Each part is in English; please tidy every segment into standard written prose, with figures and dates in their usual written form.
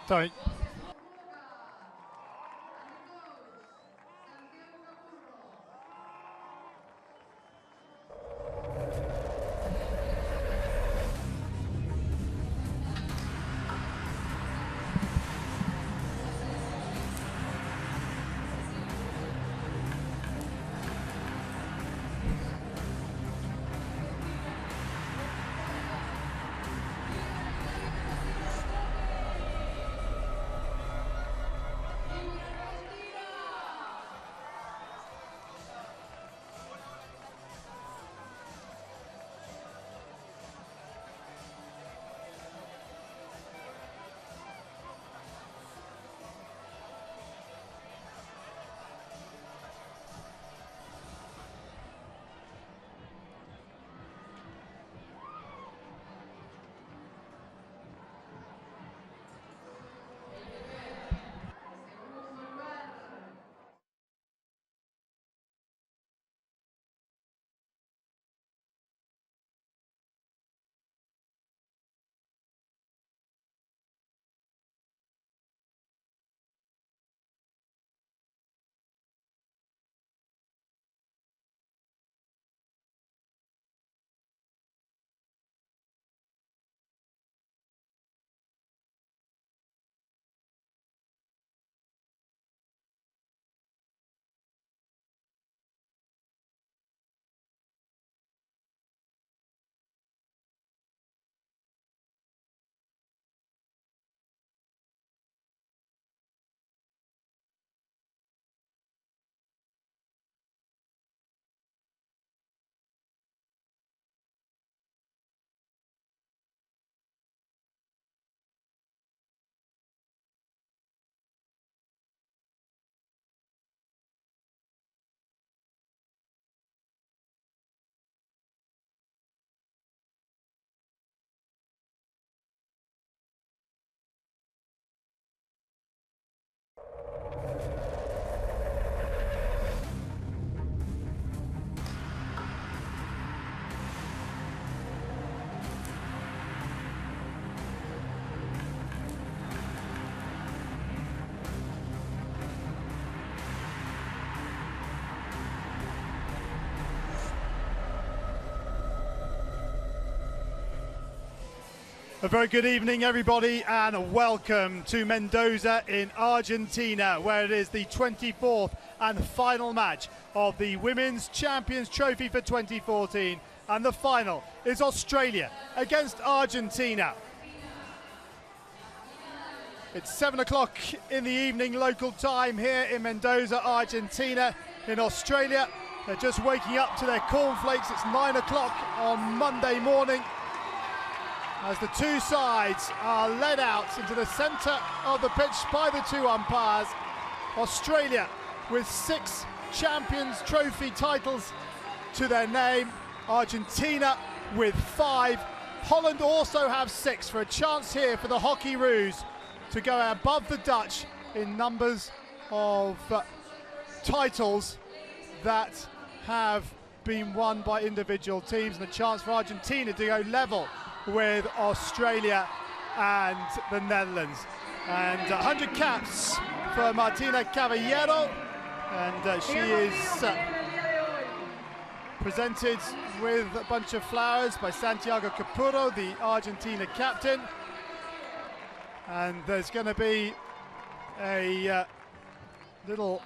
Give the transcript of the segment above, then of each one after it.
Sorry. A very good evening, everybody, and welcome to Mendoza in Argentina, where it is the 24th and final match of the Women's Champions Trophy for 2014. And the final is Australia against Argentina. It's 7 o'clock in the evening local time here in Mendoza, Argentina. In Australia, they're just waking up to their cornflakes. It's 9 o'clock on Monday morning, as the two sides are led out into the centre of the pitch by the two umpires. Australia with 6 Champions Trophy titles to their name. Argentina with 5. Holland also have 6 for a chance here for the Hockeyroos to go above the Dutch in numbers of titles that have been won by individual teams, and a chance for Argentina to go level with Australia and the Netherlands. And 100 caps for Martina Caballero, and she is presented with a bunch of flowers by Santiago Capurro, the Argentina captain. And there's going to be a little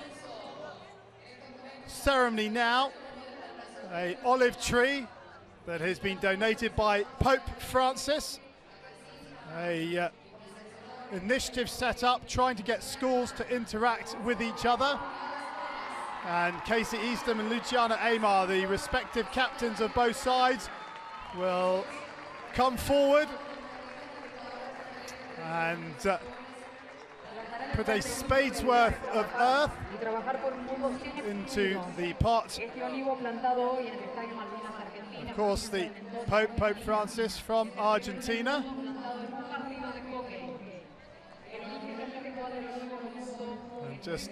ceremony now, a olive tree that has been donated by Pope Francis, a initiative set up trying to get schools to interact with each other. And Casey Eastham and Luciana Aymar, the respective captains of both sides, will come forward and put a spade's worth of earth into the pot. Of course, the Pope Francis from Argentina. And just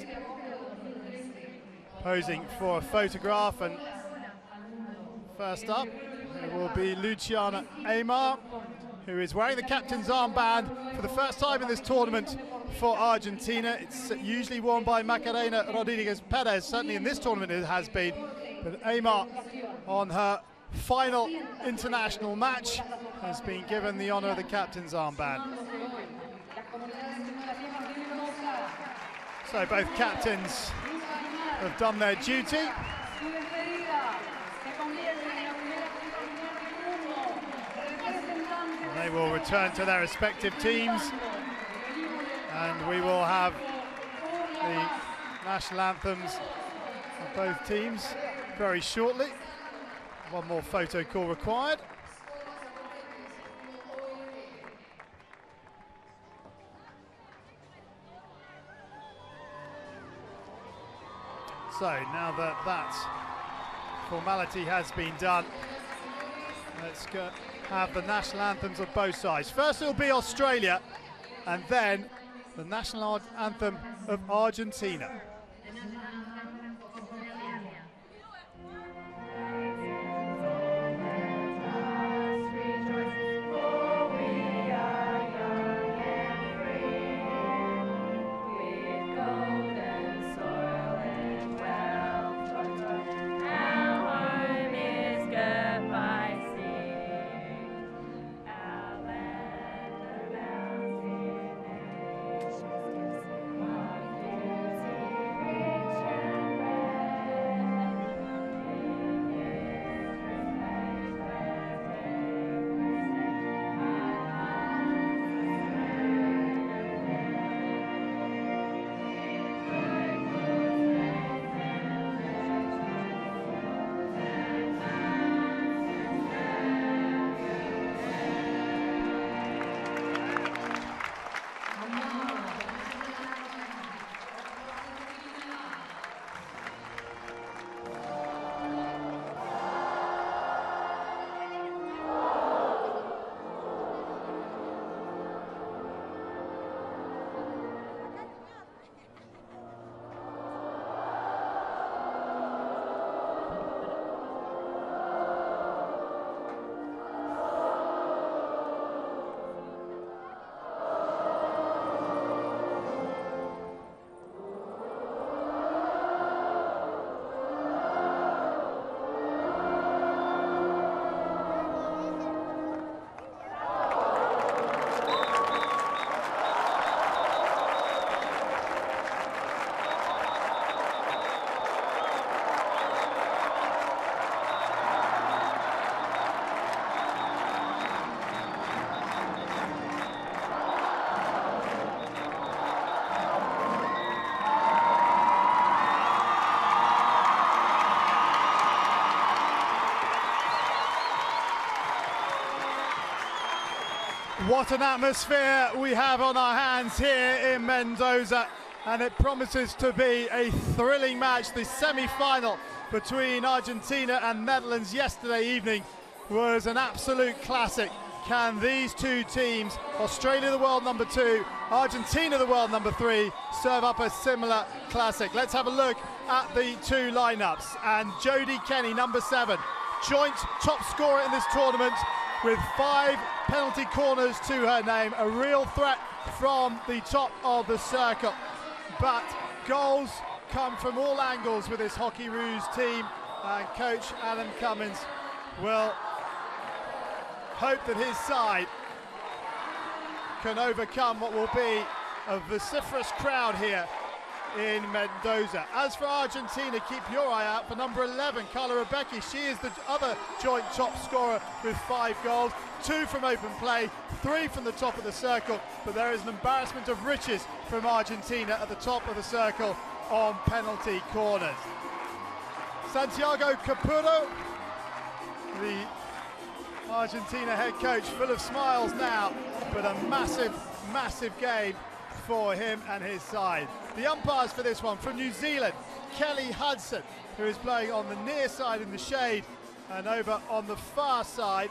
posing for a photograph. And first up, it will be Luciana Aymar, who is wearing the captain's armband for the first time in this tournament for Argentina. It's usually worn by Macarena Rodriguez Perez, certainly in this tournament it has been, but Aimar, on her final international match, has been given the honour of the captain's armband. So both captains have done their duty. They will return to their respective teams, and we will have the national anthems of both teams very shortly. One more photo call required. So now that that formality has been done, let's go have the national anthems of both sides. First it will be Australia, and then the national anthem of Argentina. What an atmosphere we have on our hands here in Mendoza, and it promises to be a thrilling match. The semi-final between Argentina and Netherlands yesterday evening was an absolute classic. Can these two teams, Australia the world number 2, Argentina the world number 3, serve up a similar classic? Let's have a look at the two lineups. And Jodie Kenny, number 7, joint top scorer in this tournament with 5 penalty corners to her name, a real threat from the top of the circle. But goals come from all angles with this Hockey Rouge team, and coach Alan Cummins will hope that his side can overcome what will be a vociferous crowd here in Mendoza. As for Argentina, keep your eye out for number 11, Carla Rebecki. She is the other joint top scorer with 5 goals, 2 from open play, 3 from the top of the circle, but there is an embarrassment of riches from Argentina at the top of the circle on penalty corners. Santiago Capurro, the Argentina head coach, full of smiles now, but a massive, massive game for him and his side. The umpires for this one, from New Zealand, Kelly Hudson, who is playing on the near side in the shade, and over on the far side,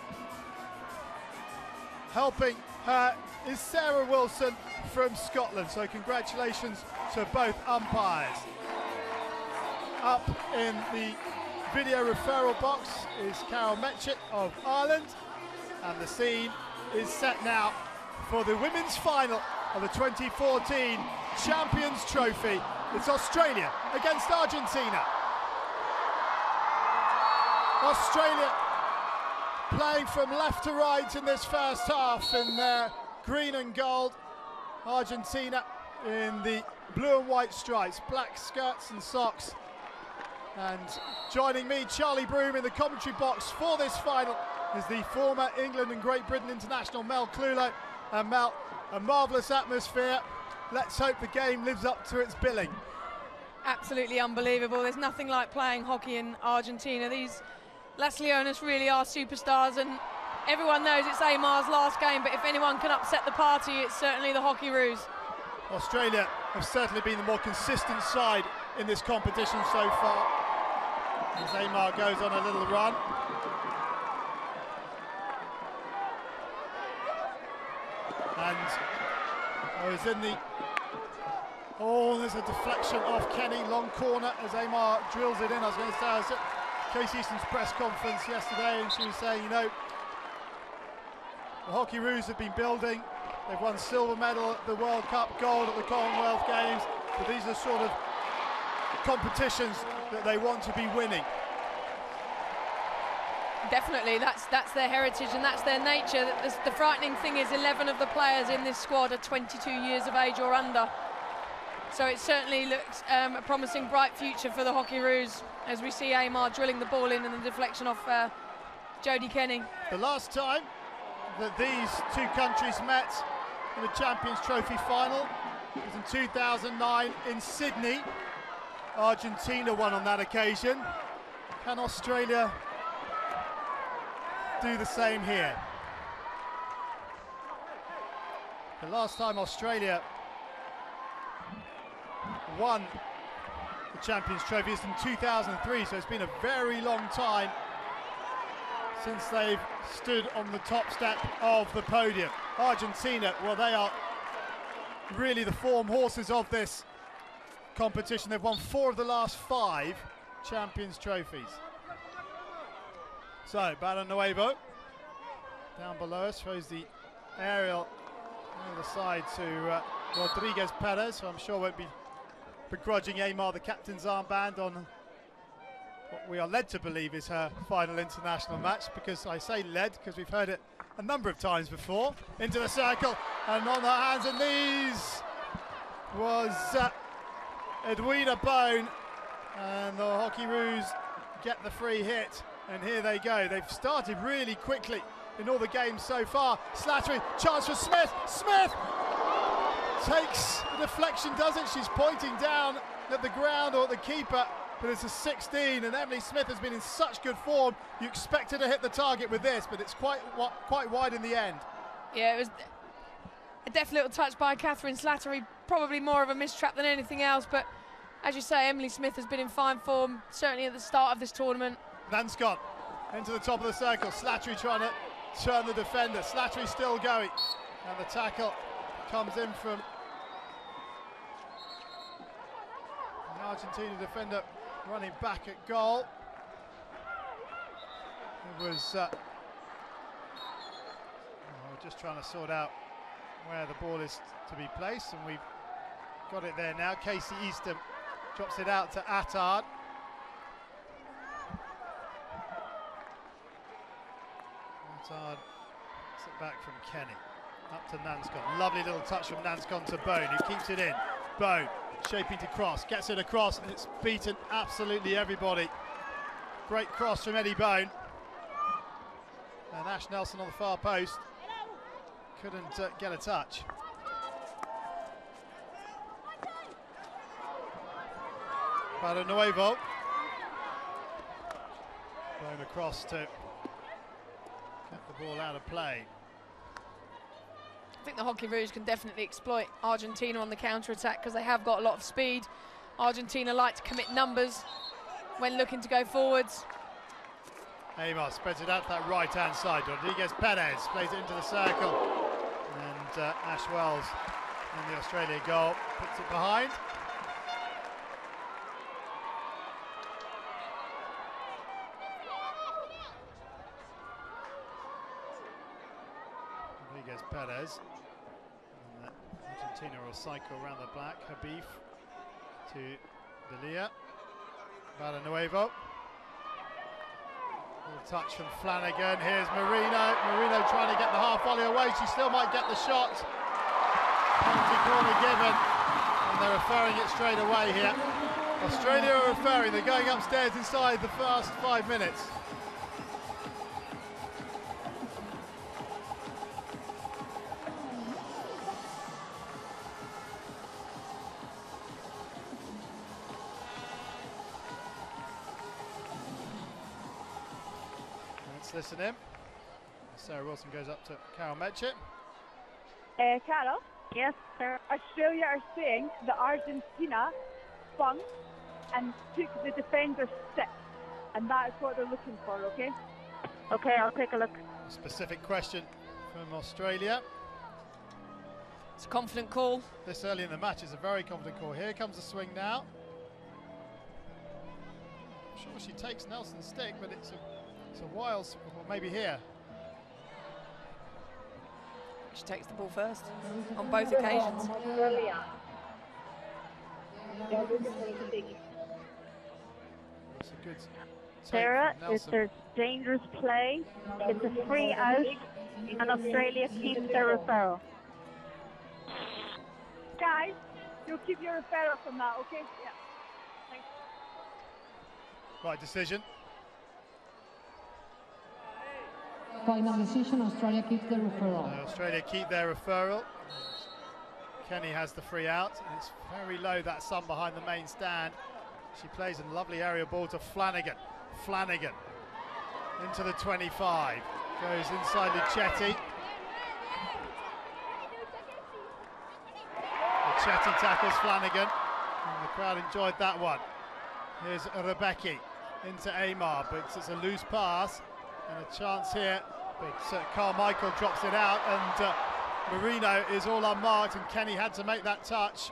helping her, is Sarah Wilson from Scotland. So congratulations to both umpires. Up in the video referral box is Carol Metchett of Ireland, and the scene is set now for the women's final of the 2014 Champions Trophy. It's Australia against Argentina. Australia playing from left to right in this first half in their green and gold. Argentina in the blue and white stripes, black skirts and socks. And joining me, Charlie Broom, in the commentary box for this final is the former England and Great Britain international Mel Clulo. And Mel, a marvellous atmosphere. Let's hope the game lives up to its billing. Absolutely unbelievable. There's nothing like playing hockey in Argentina. These Las Leonas really are superstars, and everyone knows it's Aymar's last game, but if anyone can upset the party, it's certainly the Hockeyroos. Australia have certainly been the more consistent side in this competition so far, as Aymar goes on a little run. And I was in the... Oh, there's a deflection off Kenny, long corner as Aymar drills it in. I was going to say, I was at Casey Easton's press conference yesterday, and she was saying, you know, the Hockeyroos have been building. They've won silver medal at the World Cup, gold at the Commonwealth Games, but these are sort of competitions that they want to be winning. Definitely, that's their heritage and that's their nature. The frightening thing is 11 of the players in this squad are 22 years of age or under. So it certainly looks a promising, bright future for the Hockeyroos as we see Aymar drilling the ball in and the deflection off Jodie Kenny. The last time that these two countries met in the Champions Trophy final was in 2009 in Sydney. Argentina won on that occasion. Can Australia do the same here? The last time Australia won the Champions Trophy is in 2003, so it's been a very long time since they've stood on the top step of the podium. Argentina, well, they are really the form horses of this competition. They've won 4 of the last 5 Champions Trophies. So, Balón Nuevo down below us, throws the aerial on the side to Rodriguez Perez, who I'm sure won't be begrudging Aymar the captain's armband on what we are led to believe is her final international match, because I say led because we've heard it a number of times before. Into the circle and on her hands and knees was Edwina Bone, and the Hockeyroos get the free hit, and here they go. They've started really quickly in all the games so far. Slattery, chance for Smith. Smith takes the deflection, doesn't she? She's pointing down at the ground or at the keeper, but it's a 16, and Emily Smith has been in such good form. You expect her to hit the target with this, but it's quite wide in the end. Yeah, it was a deft little touch by Catherine Slattery, probably more of a mistrap than anything else, but as you say, Emily Smith has been in fine form, certainly at the start of this tournament. Nanscott into the top of the circle. Slattery trying to turn the defender. Slattery still going, and the tackle comes in from the Argentina defender running back at goal. It was we're just trying to sort out where the ball is to be placed, and we've got it there now. Casey Easton drops it out to Attard. Attard gets it back from Kenny. Up to Nanscott. Lovely little touch from Nanscott to Bone, who keeps it in. Bone shaping to cross, gets it across, and it's beaten absolutely everybody. Great cross from Eddie Bone. And Ash Nelson on the far post couldn't get a touch. Balón Nuevo. Bone across to get the ball out of play. I think the Hockeyroos can definitely exploit Argentina on the counter-attack because they have got a lot of speed. Argentina like to commit numbers when looking to go forwards. Aymar spreads it out to that right-hand side. Rodriguez Perez plays it into the circle. And Ash Wells in the Australia goal puts it behind. players. And Argentina will cycle around the back. Habib to Delia. Barrenuevo. Little touch from Flanagan. Here's Marino. Marino trying to get the half volley away. She still might get the shot. Penalty corner given. And they're referring it straight away here. Australia are referring. They're going upstairs inside the first 5 minutes. Let's listen in. Sarah Wilson goes up to Carol Medchit. Carol? Yes, sir. Australia are saying that Argentina spun and took the defender's stick, and that is what they're looking for, okay? Okay, I'll take a look. A specific question from Australia. It's a confident call. This early in the match is a very confident call. Here comes the swing now. I'm sure she takes Nelson's stick, but it's a while, well, maybe here. She takes the ball first on both occasions. It's a good Sarah, it's a dangerous play. It's a free out, and Australia keeps their referral. Guys, you'll keep your referral from that, okay? Yeah. Thanks. Right decision. Final decision, Australia keeps the referral. Australia keep their referral. Kenny has the free out. It's very low, that sun behind the main stand. She plays a lovely aerial ball to Flanagan. Flanagan into the 25. Goes inside Luchetti. Luchetti tackles Flanagan. And the crowd enjoyed that one. Here's Rebecki into Amar, but it's a loose pass. And a chance here, but Carmichael drops it out, and Marino is all unmarked, and Kenny had to make that touch.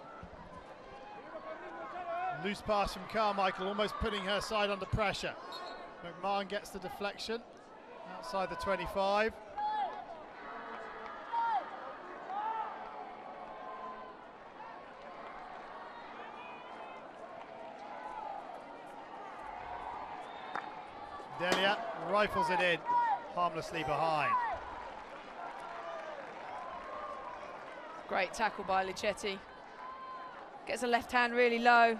Loose pass from Carmichael, almost putting her side under pressure. McMahon gets the deflection outside the 25. Delia rifles it in, harmlessly behind. Great tackle by Luchetti. Gets a left hand really low.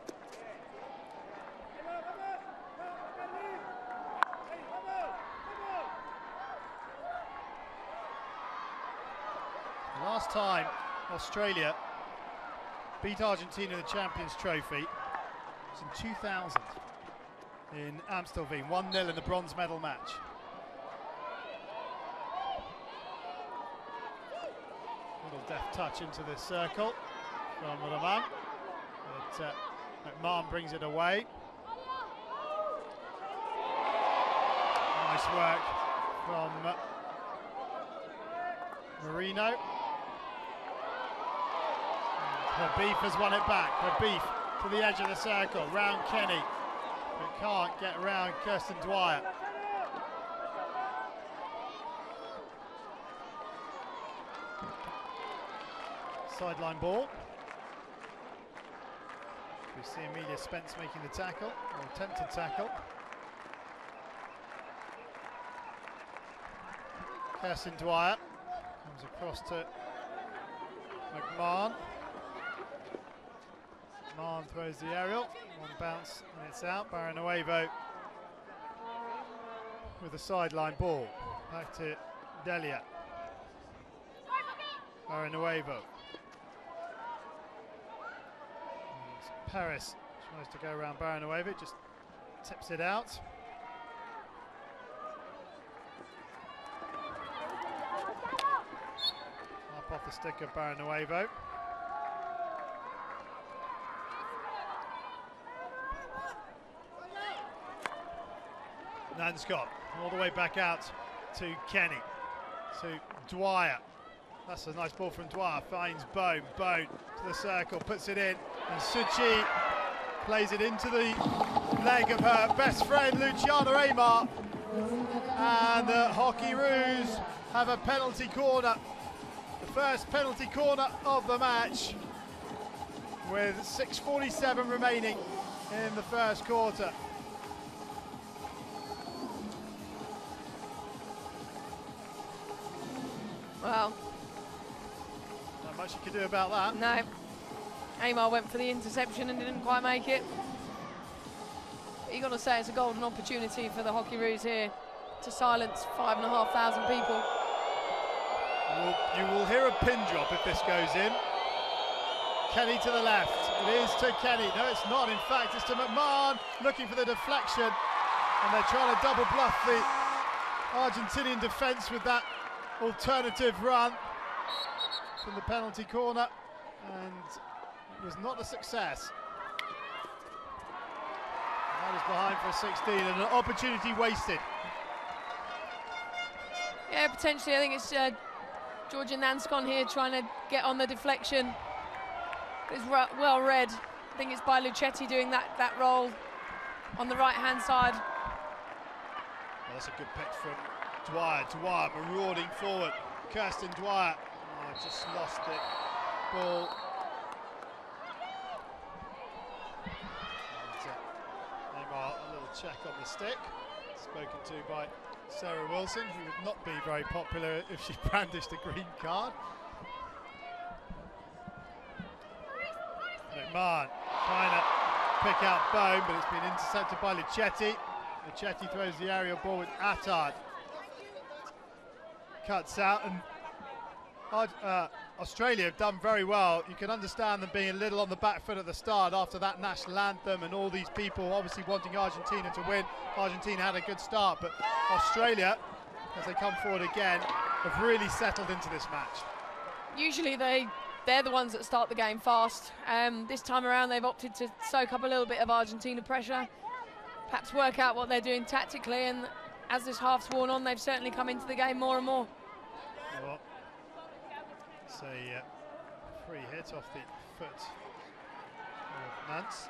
Last time Australia beat Argentina in the Champions Trophy was in 2000. In Amstelveen, 1-0 in the bronze medal match. Little deft touch into the circle from Roman, but McMahon brings it away. Nice work from Marino. And Habib has won it back. Habib to the edge of the circle, round Kenny. But can't get around Kirsten Dwyer. Sideline ball. We see Amelia Spence making the tackle, or attempted tackle. Kirsten Dwyer comes across to McMahon. McMahon throws the aerial, one bounce and it's out. Barrenuevo with a sideline ball. Back to Delia. Barrenuevo. Paris tries to go around Barrenuevo, just tips it out. Up off the stick of Barrenuevo. Nanscott all the way back out to Kenny, to Dwyer. That's a nice ball from Dwyer, finds Bone, Bone to the circle, puts it in, and Suchi plays it into the leg of her best friend Luciana Amar, and the Hockey Roos have a penalty corner first penalty corner of the match with 6:47 remaining in the first quarter. Well, not much you could do about that. no. Amar went for the interception and didn't quite make it. But you got to say it's a golden opportunity for the Hockeyroos here to silence 5,500 people. You will hear a pin drop if this goes in. Kenny to the left. It is to Kenny. No, it's not. In fact, it's to McMahon looking for the deflection. And they're trying to double bluff the Argentinian defence with that alternative run from the penalty corner. And it was not a success. And that is behind for a 16 and an opportunity wasted. Yeah, potentially. I think it's Georgian Nanskon here trying to get on the deflection. It's well read. I think it's by Luchetti doing that role on the right-hand side. Well, that's a good pick from Dwyer. Dwyer marauding forward. Kirsten Dwyer. Oh, just lost it. Ball. And, Neymar, a little check on the stick. Spoken to by Sarah Wilson, who would not be very popular if she brandished a green card. McMahon trying to pick out Bone, but it's been intercepted by Luchetti. Luchetti throws the aerial ball with Attard. Cuts out, and Australia have done very well. You can understand them being a little on the back foot at the start after that national anthem and all these people obviously wanting Argentina to win. Argentina had a good start, but Australia, as they come forward again, have really settled into this match. Usually they're the ones that start the game fast. This time around they've opted to soak up a little bit of Argentina pressure, perhaps work out what they're doing tactically, and as this half's worn on, they've certainly come into the game more and more. Well, it's a free hit off the foot of Nance.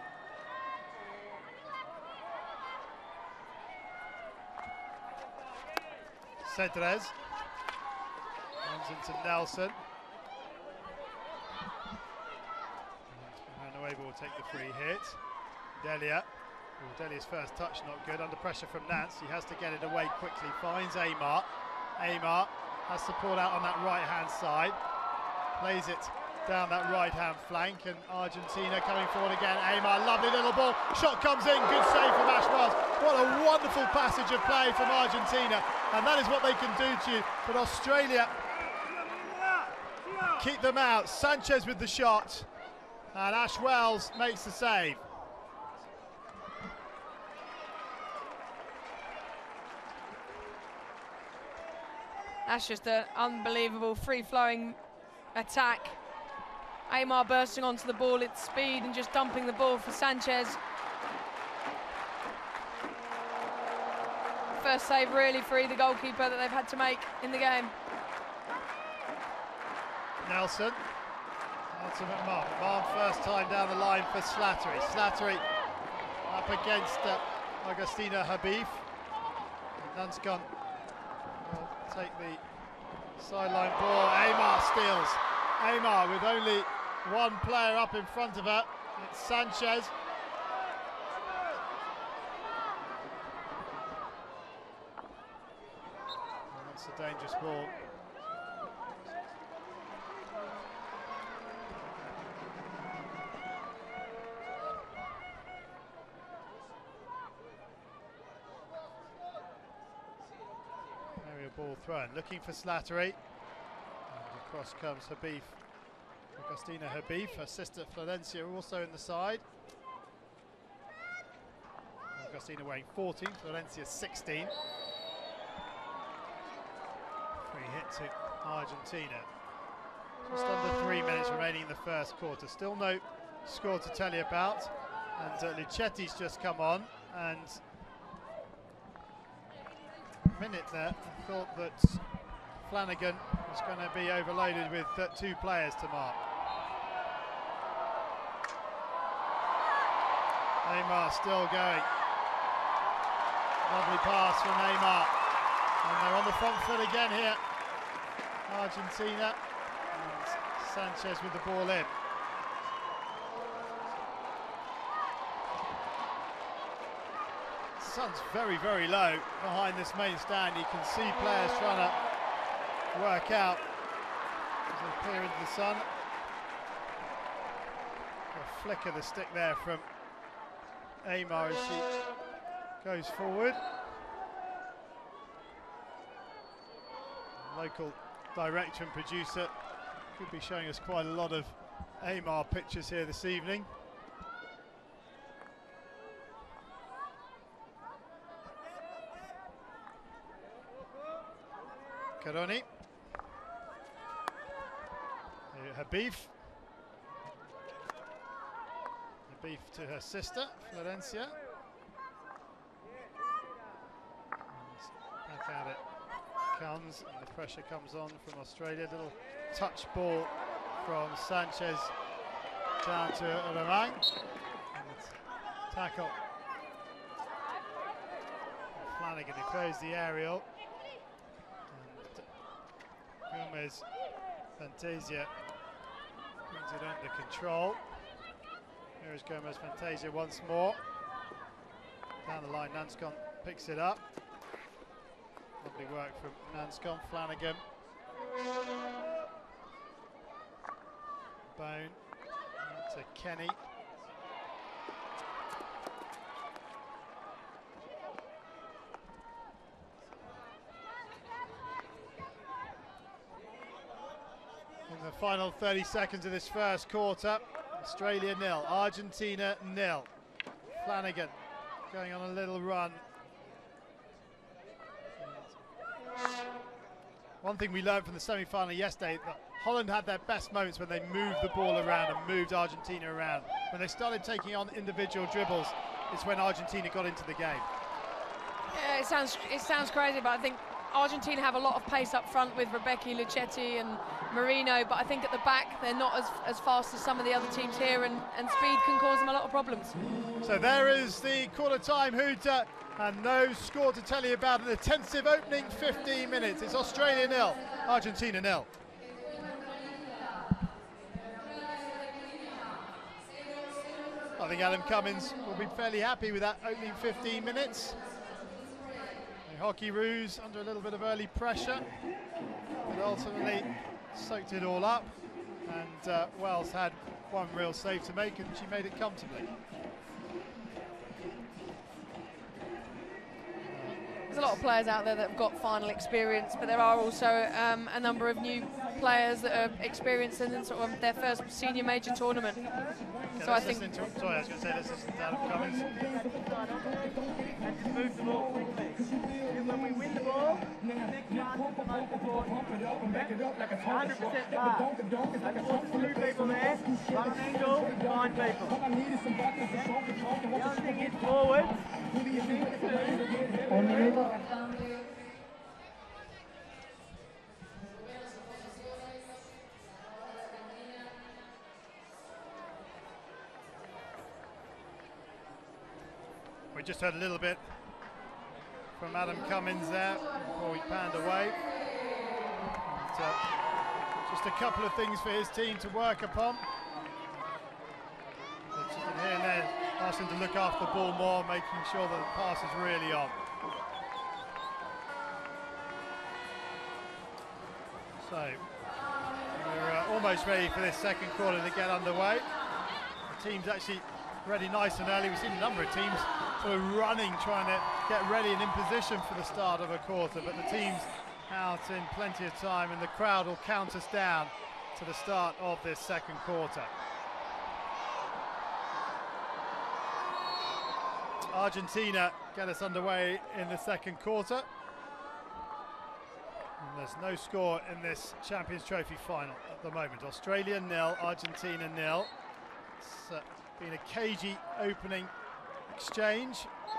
Cedrez runs into Nelson. Manueva will take the free hit. Delia. Delia's first touch not good. Under pressure from Nance. He has to get it away quickly. Finds Amar. Amar has support out on that right-hand side. Plays it down that right-hand flank, and Argentina coming forward again. Amar, lovely little ball. Shot comes in. Good save from Ash Wells. What a wonderful passage of play from Argentina, and that is what they can do to you. But Australia keep them out. Sanchez with the shot, and Ash Wells makes the save. That's just an unbelievable free-flowing attack. Amar bursting onto the ball at speed and just dumping the ball for Sanchez. First save really for either goalkeeper that they've had to make in the game. Nelson. Nelson McMahon. McMahon first time down the line for Slattery. Slattery up against Agustina Habib. Nanskon will take the sideline ball. Amar steals. Amar with only one player up in front of her. It's Sanchez. And that's a dangerous ball. Ball thrown, looking for Slattery. And across comes Habib. Agustina Habib, her sister Florencia also in the side. Agustina weighing 14, Florencia 16. Free hit to Argentina. Just under 3 minutes remaining in the first quarter. Still no score to tell you about. And Luchetti's just come on, and minute there, I thought that Flanagan was going to be overloaded with 2 players to mark. Neymar still going. Lovely pass from Neymar. And they're on the front foot again here. Argentina. And Sanchez with the ball in. The sun's very, very low behind this main stand. You can see players trying to work out as they peer into the sun. A flick of the stick there from Aymar as she goes forward. Local director and producer could be showing us quite a lot of Aymar pictures here this evening. Caroni. Habib. Habib to her sister, Florencia. And back at it comes, and the pressure comes on from Australia. Little touch ball from Sanchez down to Romang. And tackle. Flanagan who closed the aerial. Gomez Fantasia brings it under control. Here is Gomez Fantasia once more. Down the line, Nanscombe picks it up. Lovely work from Nanscombe. Flanagan. Bone to Kenny. In the final 30 seconds of this first quarter, Australia 0, Argentina 0. Flanagan going on a little run. One thing we learned from the semi-final yesterday, that Holland had their best moments when they moved the ball around and moved Argentina around. When they started taking on individual dribbles, it's when Argentina got into the game. Yeah, it sounds crazy, but I think Argentina have a lot of pace up front with Rebecca, Luchetti and Marino, but I think at the back they're not as fast as some of the other teams here, and speed can cause them a lot of problems. So there is the quarter-time hooter, and no score to tell you about an intensive opening 15 minutes. It's Australia 0, Argentina 0. I think Adam Cummins will be fairly happy with that opening 15 minutes. The Hockeyroos under a little bit of early pressure, but ultimately soaked it all up, and Wells had one real save to make, and she made it comfortably. There's a lot of players out there that have got final experience, but there are also a number of new players that are experienced in sort of their first senior major tournament. Okay, so I think. Sorry, I was going to say let's listen to Adam Cummins. And just move the ball quickly. When we win the ball, next chance is the most important. 100% pass. That's two people there. Run an angle, find people. The other thing is forward. You need to We just heard a little bit from Adam Cummins there before we panned away. And, just a couple of things for his team to work upon. But you can hear there asking to look after the ball more, making sure that the pass is really on. So we're almost ready for this second quarter to get underway. The team's actually ready nice and early. We've seen a number of teams sort of running, trying to get ready and in position for the start of a quarter, but the team's out in plenty of time, and the crowd will count us down to the start of this second quarter. Argentina get us underway in the second quarter. And there's no score in this Champions Trophy final at the moment. Australia 0, Argentina 0. It's been a cagey opening exchange.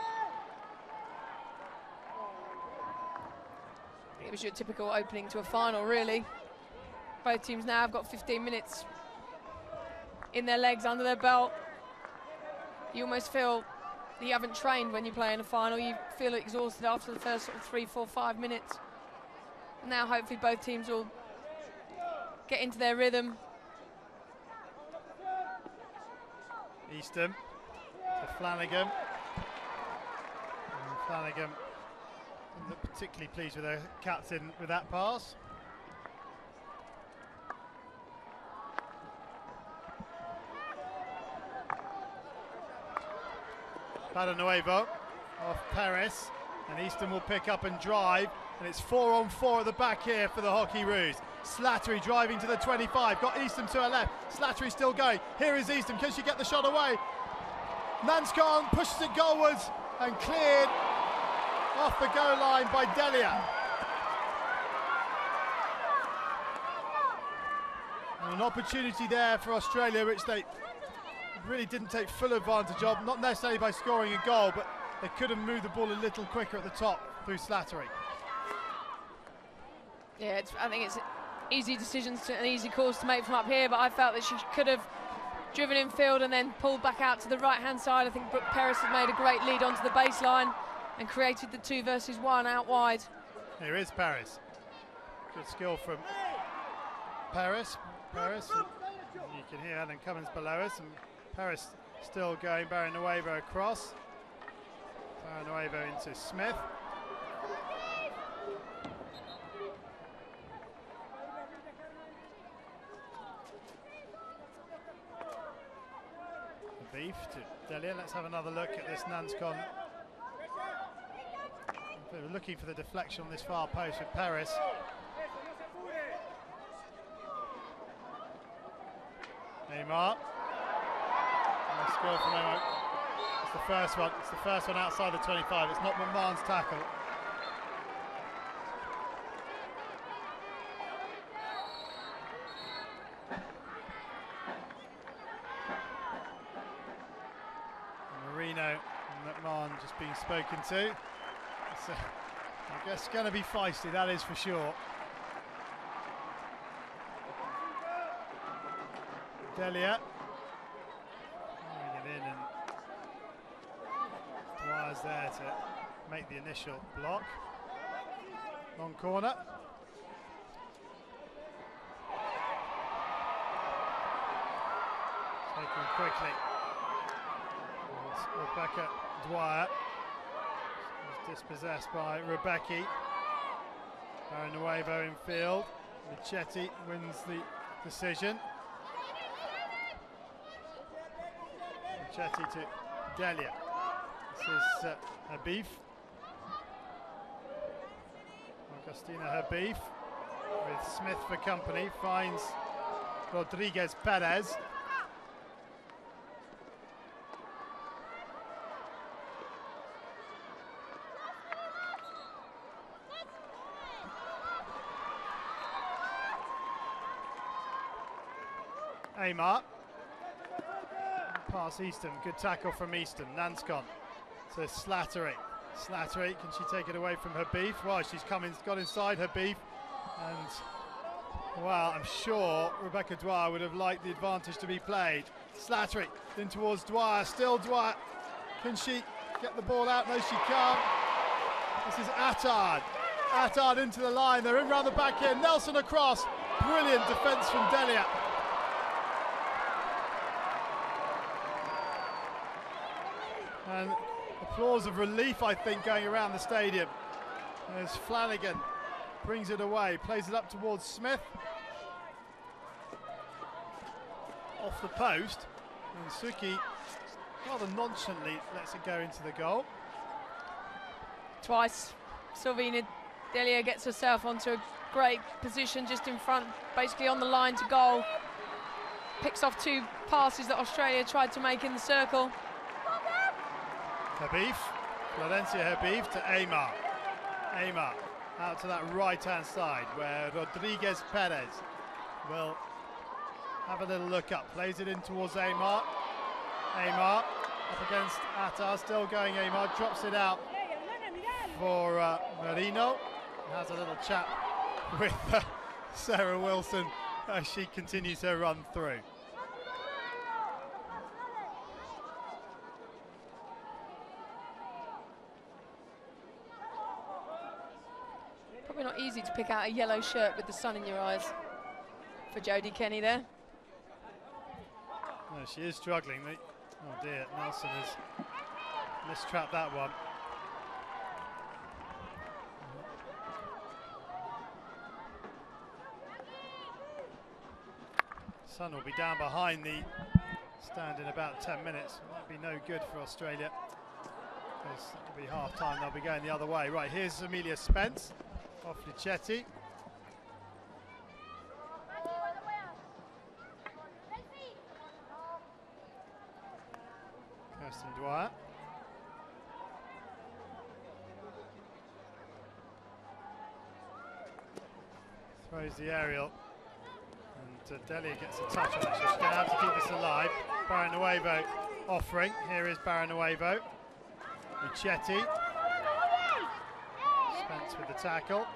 It was your typical opening to a final, really. Both teams now have got 15 minutes in their legs, under their belt. You almost feel that you haven't trained when you play in a final. You feel exhausted after the first sort of 3, 4, 5 minutes. Now hopefully both teams will get into their rhythm. Easton to Flanagan. And Flanagan didn't look particularly pleased with her captain with that pass. Barrenuevo off Perez, and Easton will pick up and drive, and it's 4-on-4 at the back here for the Hockeyroos. Slattery driving to the 25, got Easton to her left, Slattery still going, here is Easton, can she get the shot away? Nanscon pushes it goalwards and cleared off the goal line by Delia. And an opportunity there for Australia, which they really didn't take full advantage of, not necessarily by scoring a goal, but they could have moved the ball a little quicker at the top through Slattery. Yeah, I think it's easy decisions and easy calls to make from up here, but I felt that she could have driven in field and then pulled back out to the right-hand side. I think Brooke Perez had made a great lead onto the baseline and created the 2 versus 1 out wide. Here is Perez. Good skill from Perez. You can hear Ellen Cummins below us, and Perez still going. Barrenuevo across. Barrenuevo into Smith. Beef to Delia. Let's have another look at this Nanscon. They were looking for the deflection on this far post with Perez. Neymar. Nice score from Neymar. It's the first one. It's the first one outside the 25. It's not McMahon's tackle. Marino and McMahon just being spoken to. So I guess going to be feisty, that is for sure. Delia bringing it in, and Dwyer's there to make the initial block. Long corner. Taken quickly. It's Rebecca Dwyer. She's dispossessed by Rebecca. Barrenuevo in field. Michetti wins the decision. Michetti to Delia. This is Habib. Augustina Habib with Smith for company. Finds Rodriguez Perez. Aymar. Pass Easton, good tackle from Easton. Nanscon to Slattery. Slattery, can she take it away from Habib? Well, she's got inside Habib, and well, I'm sure Rebecca Dwyer would have liked the advantage to be played. Slattery in towards Dwyer, still Dwyer. Can she get the ball out? No, she can't. This is Attard. Attard into the line, they're in round the back here. Nelson across, brilliant defence from Delia. And applause of relief, I think, going around the stadium as Flanagan brings it away, plays it up towards Smith. Off the post, and Suki rather nonchalantly lets it go into the goal. Twice, Silvina Delia gets herself onto a great position just in front, basically on the line to goal. Picks off 2 passes that Australia tried to make in the circle. Habib, Florencia Habib to Aymar. Aymar out to that right-hand side where Rodriguez Perez will have a little look up. Plays it in towards Aymar. Aymar up against Attard, still going Aymar, drops it out for Marino. Has a little chat with Sarah Wilson as she continues her run through. Probably not easy to pick out a yellow shirt with the sun in your eyes. for Jodie Kenny there. No, she is struggling. Oh dear, Nelson has mistrapped that one. Sun will be down behind the stand in about 10 minutes. Might be no good for Australia, because it'll be half time. They'll be going the other way. Right, here's Amelia Spence off Lichetti. Kirsten Dwyer. Throws the aerial. And Delia gets a touch on it. She's going to have to keep this alive. Baranuevo offering. Here is Baranuevo. Lichetti. Spence with the tackle.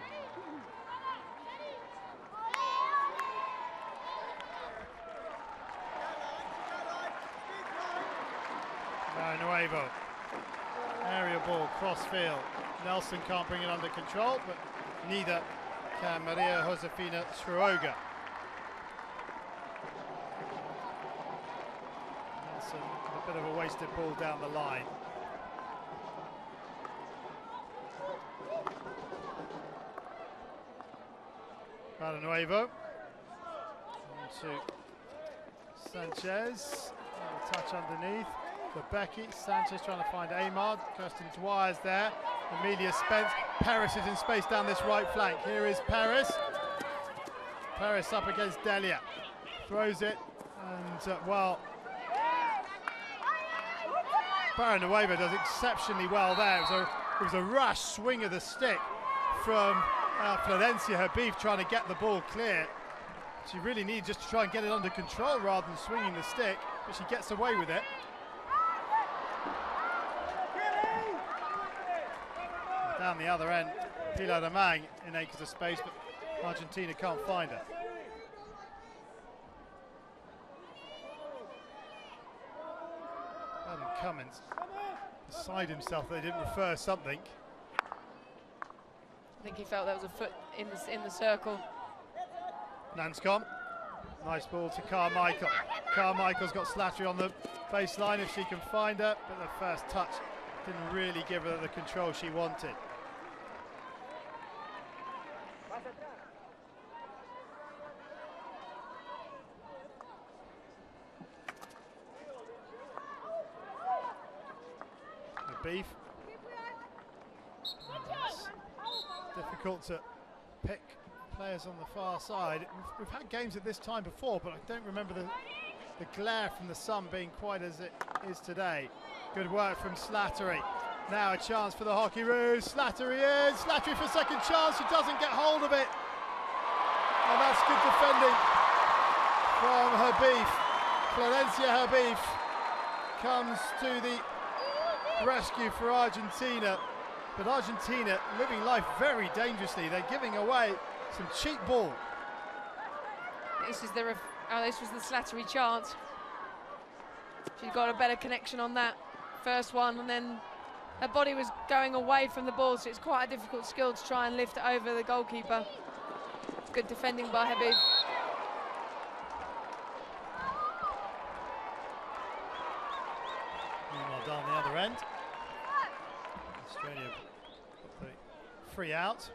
Baranuevo. Aerial ball, cross field. Nelson can't bring it under control, but neither can Maria Josefina Sruoga. Nelson with a bit of a wasted ball down the line. Baranuevo. To Sanchez. A touch underneath. For Becky. Sanchez trying to find Amard. Kirsten Dwyer's there. Amelia Spence. Paris is in space down this right flank. Here is Paris. Paris up against Delia. Throws it. And, well, Baranuevo does exceptionally well there. It was a rush swing of the stick from Florencia Habib trying to get the ball clear. She really needs just to try and get it under control rather than swinging the stick, but she gets away with it. Down the other end, Pilar Damang in acres of space, but Argentina can't find her. Adam Cummins beside himself, they didn't refer something. I think he felt there was a foot in the circle. Nanscombe, nice ball to Carmichael. Carmichael's got Slattery on the baseline if she can find her, but the first touch didn't really give her the control she wanted. The beef. Difficult to pick players on the far side. We've had games at this time before, but I don't remember the glare from the sun being quite as it is today. Good work from Slattery. Now a chance for the Hockeyroos. Slattery for second chance. She doesn't get hold of it. And that's good defending from Habib. Florencia Habib comes to the rescue for Argentina. But Argentina living life very dangerously. They're giving away some cheap ball. This was the Slattery chance. She's got a better connection on that first one, and then her body was going away from the ball, so it's quite a difficult skill to try and lift it over the goalkeeper. Good defending by Habib. Meanwhile, down the other end, Australia got the free out.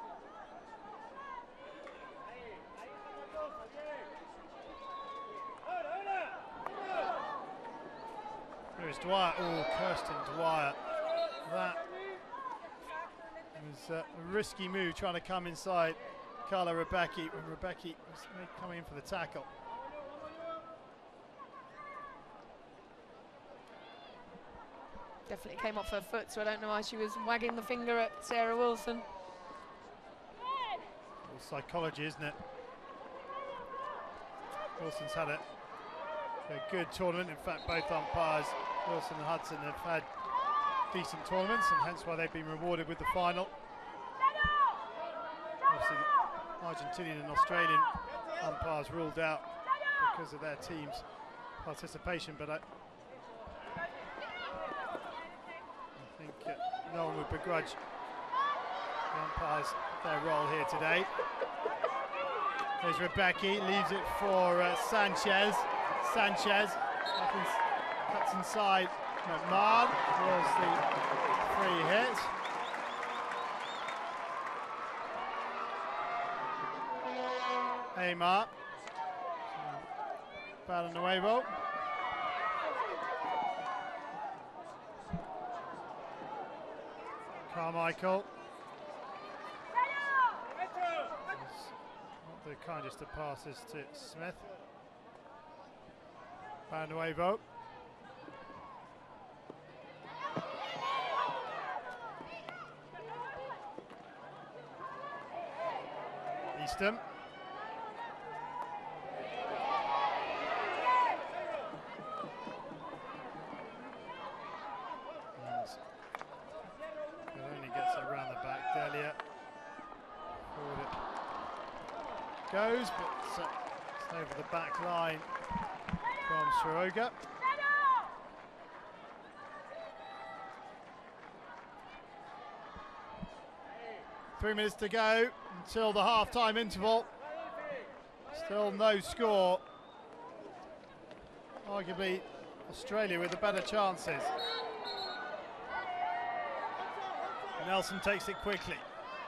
Here's Dwyer. Oh, Kirsten Dwyer. That was a risky move, trying to come inside Carla Rebecki when Rebecki was coming in for the tackle. Definitely came off her foot, so I don't know why she was wagging the finger at Sarah Wilson. All psychology, isn't it? Wilson's had a good tournament. In fact, both umpires, Wilson and Hudson, have had decent tournaments, and hence why they've been rewarded with the final. Obviously, the Argentinian and Australian umpires ruled out because of their team's participation, but I think no one would begrudge the umpires their role here today. There's Rebecki, leaves it for Sanchez. Sanchez cuts inside. McMahon was the free hit. Aymar. Balanuevo. Carmichael. Not the kindest of passes to Smith. Balanuevo. Easton. Only gets it around the back. Delia. Forward it goes, but it's over the back line from Shiroga. Three minutes to go until the half-time interval. Still no score. Arguably Australia with the better chances. Nelson takes it quickly,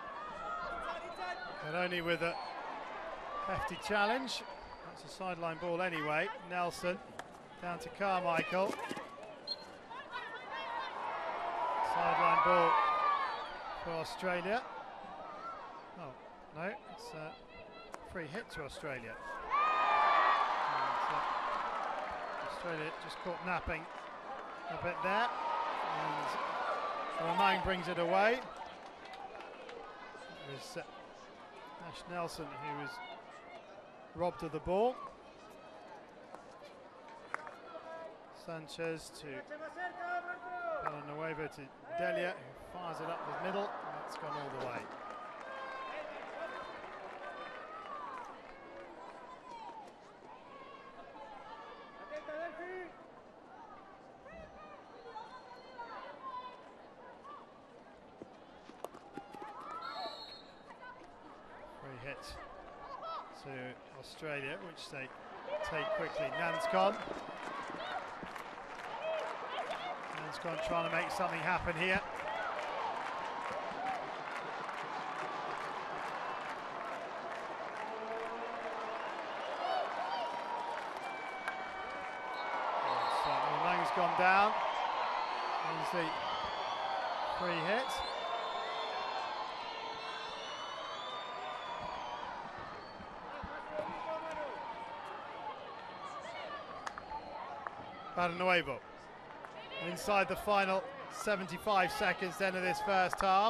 but only with a hefty challenge. That's a sideline ball anyway. Nelson down to Carmichael. Sideline ball for Australia. Oh, no, it's a free hit to Australia. And, Australia just caught napping a bit there. And Romang brings it away. It was Ash Nelson who was robbed of the ball. Sanchez to Balanuevo to Delia, who fires it up the middle, and it's gone all the way. Hit to Australia, which they take quickly. Nanscon trying to make something happen here. So Romang's gone down. There's the free hit. Balanuevo inside the final 75 seconds then of this first half.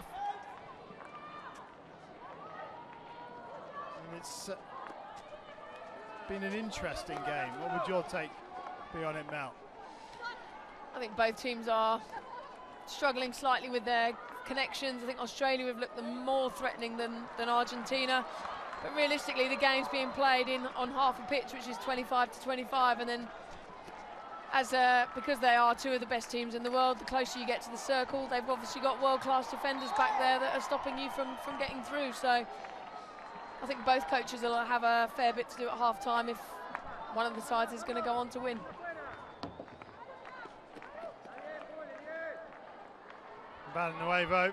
And it's been an interesting game. What would your take be on it, Mel? I think both teams are struggling slightly with their connections. I think Australia have looked more threatening than Argentina. But realistically, the game's being played on half a pitch, which is 25-25, and then because they are two of the best teams in the world, the closer you get to the circle, they've obviously got world-class defenders back there that are stopping you from getting through. So I think both coaches will have a fair bit to do at half-time if one of the sides is going to go on to win. Balanuevo.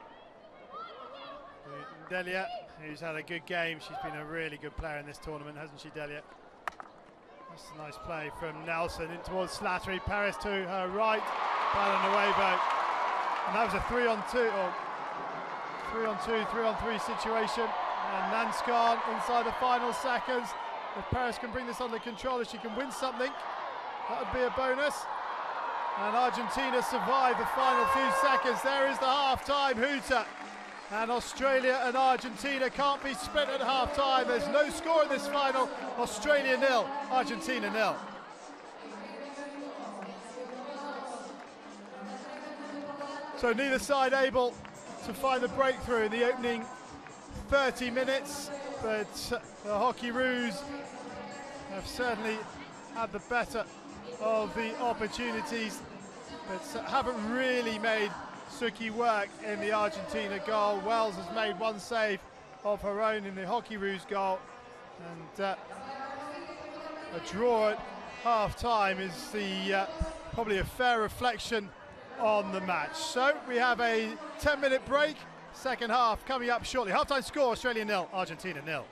Delia, who's had a good game. She's been a really good player in this tournament, hasn't she, Delia? That's a nice play from Nelson in towards Slattery. Perez to her right. Balanuevo. And that was a 3-on-2 or 3-on-2, 3-on-3 situation. And Nanscon inside the final seconds. If Perez can bring this under control, if she can win something, that would be a bonus. And Argentina survive the final few seconds. There is the half-time hooter. And Australia and Argentina can't be split at half-time. There's no score in this final. Australia 0, Argentina 0. So neither side able to find the breakthrough in the opening 30 minutes, but the Hockeyroos have certainly had the better of the opportunities, but haven't really made Suki work in the Argentina goal. Wells has made one save of her own in the Hockeyroos goal, And a draw at half-time is probably a fair reflection on the match. So we have a 10-minute break, second half coming up shortly. Half-time score, Australia 0, Argentina 0.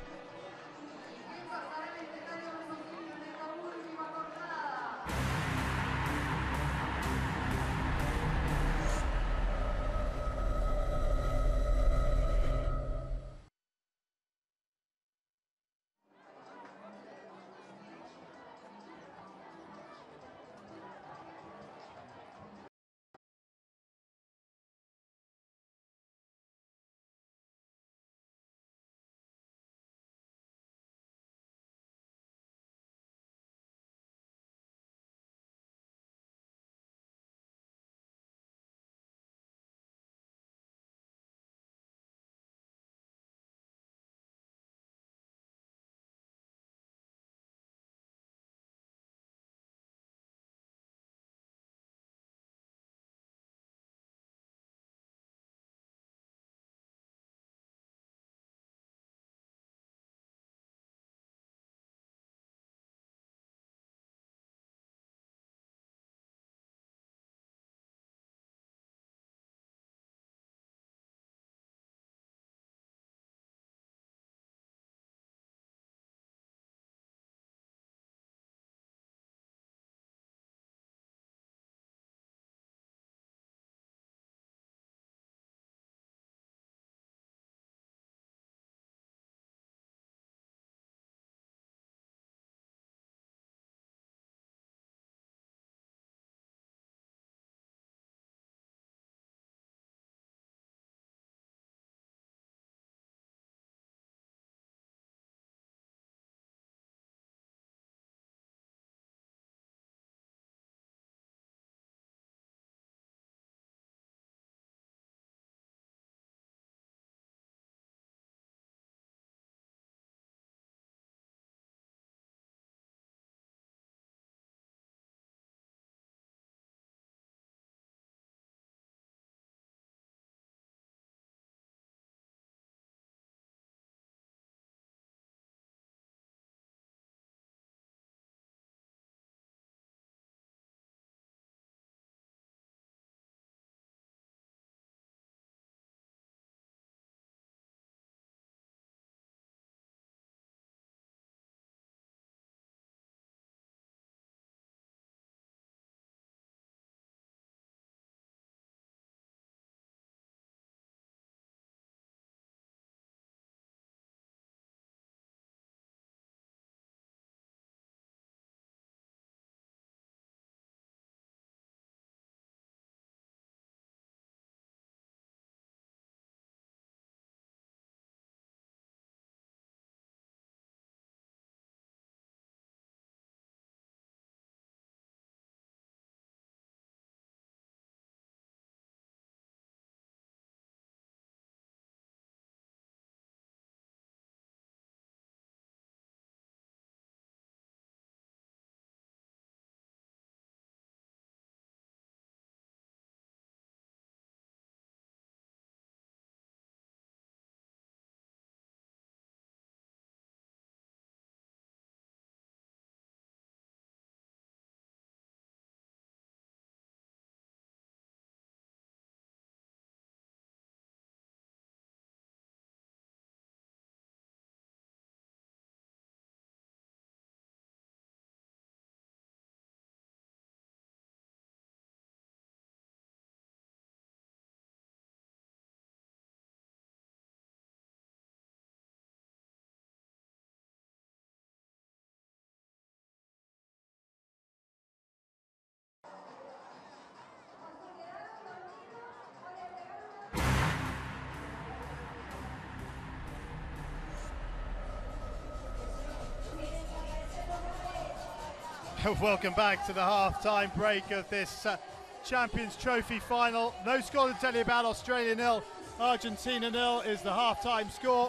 Welcome back to the half-time break of this Champions Trophy final. No score to tell you about. Australia 0, Argentina 0 is the half-time score.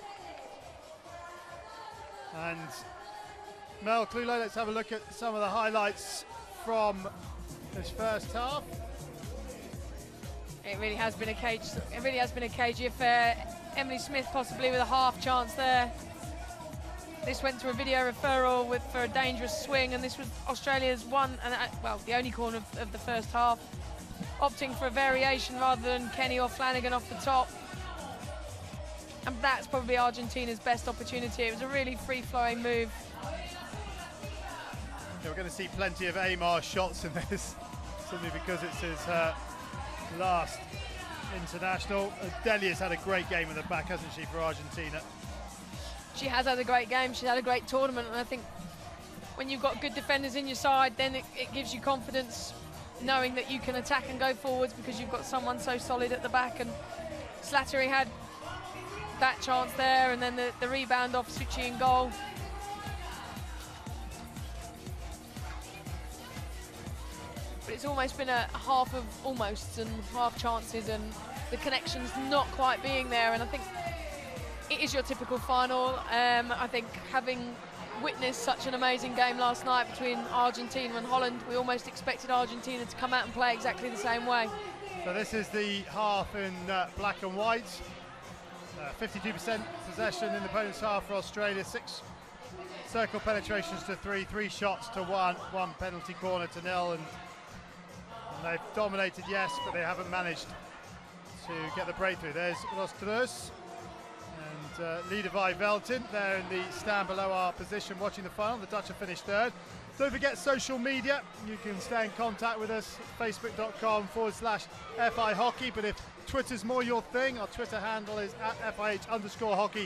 And Mel Clulo, let's have a look at some of the highlights from this first half. It really has been a cage. It really has been a cagey affair. Emily Smith possibly with a half chance there. This went to a video referral for a dangerous swing, and this was Australia's one, and well, the only corner of the first half, opting for a variation rather than Kenny or Flanagan off the top. And that's probably Argentina's best opportunity. It was a really free-flowing move. Yeah, we're going to see plenty of Aymar shots in this, simply because it's his last international. Delia's had a great game in the back, hasn't she, for Argentina? She has had a great game. She's had a great tournament, and I think when you've got good defenders in your side, then it gives you confidence knowing that you can attack and go forwards because you've got someone so solid at the back. And Slattery had that chance there, and then the rebound off Suchi in goal. But it's almost been a half of almosts and half chances, and the connection's not quite being there. And I think it is your typical final. I think having witnessed such an amazing game last night between Argentina and Holland, we almost expected Argentina to come out and play exactly the same way. So this is the half in black and white. 52% possession in the opponent's half for Australia, 6 circle penetrations to 3, 3 shots to 1, 1 penalty corner to 0, and they've dominated, yes, but they haven't managed to get the breakthrough. There's Rostros and Liedewij Veltin there in the stand below our position watching the final. The Dutch have finished third. Don't forget social media. You can stay in contact with us, facebook.com/FI Hockey. But if Twitter's more your thing, our Twitter handle is @FIH_hockey,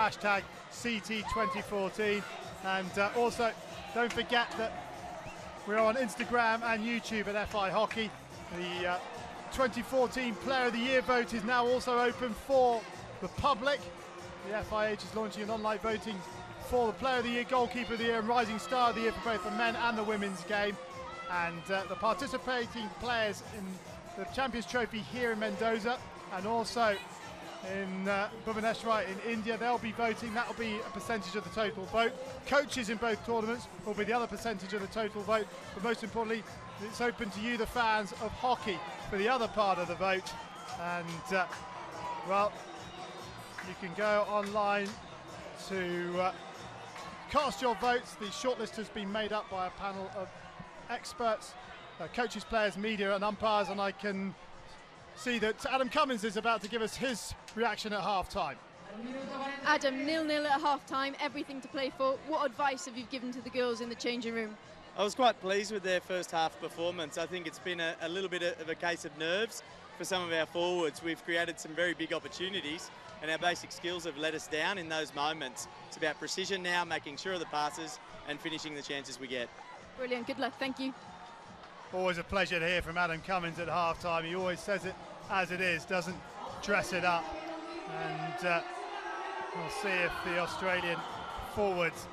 #CT2014. And also, don't forget that we're on Instagram and YouTube at FI Hockey. The 2014 Player of the Year vote is now also open for the public. The FIH is launching an online voting for the Player of the Year, Goalkeeper of the Year and Rising Star of the Year for both the men and the women's game. And the participating players in the Champions Trophy here in Mendoza and also in Bhubaneswar in India, they'll be voting. That'll be a percentage of the total vote. Coaches in both tournaments will be the other percentage of the total vote. But most importantly, it's open to you, the fans of hockey, for the other part of the vote. And, well, you can go online to cast your votes. The shortlist has been made up by a panel of experts, coaches, players, media and umpires, and I can see that Adam Cummins is about to give us his reaction at half-time. Adam, 0-0 at half-time, everything to play for. What advice have you given to the girls in the changing room? I was quite pleased with their first half performance. I think it's been a little bit of a case of nerves for some of our forwards. We've created some very big opportunities and our basic skills have let us down in those moments. It's about precision now, making sure of the passes and finishing the chances we get. Brilliant, good luck, thank you. Always a pleasure to hear from Adam Cummins at half-time. He always says it as it is, doesn't dress it up. And we'll see if the Australian forwards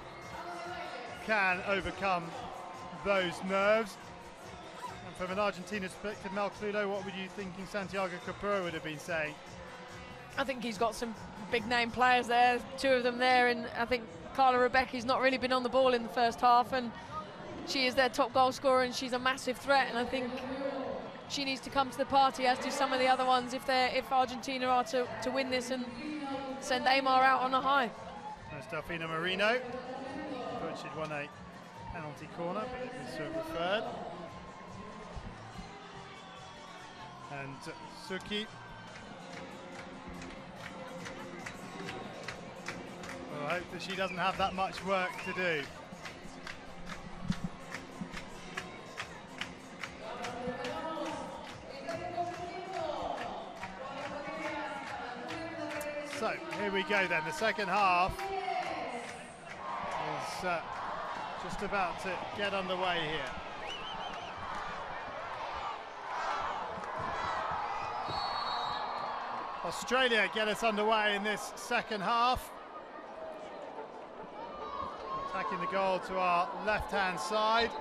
can overcome those nerves. And from an Argentina perspective, Mel Cludo, what were you thinking Santiago Capurro would have been saying? I think he's got some big name players there, 2 of them there, and I think Carla Rebecca's not really been on the ball in the first half, and she is their top goal scorer and she's a massive threat, and I think she needs to come to the party, as do some of the other ones, if Argentina are to win this and send Aymar out on a high. There's Delfina Marino. Thought she'd won a penalty corner, but it was referred. And Suki. Well, I hope that she doesn't have that much work to do. So here we go then, the second half is just about to get underway here. Australia get us underway in this second half. Attacking the goal to our left-hand side.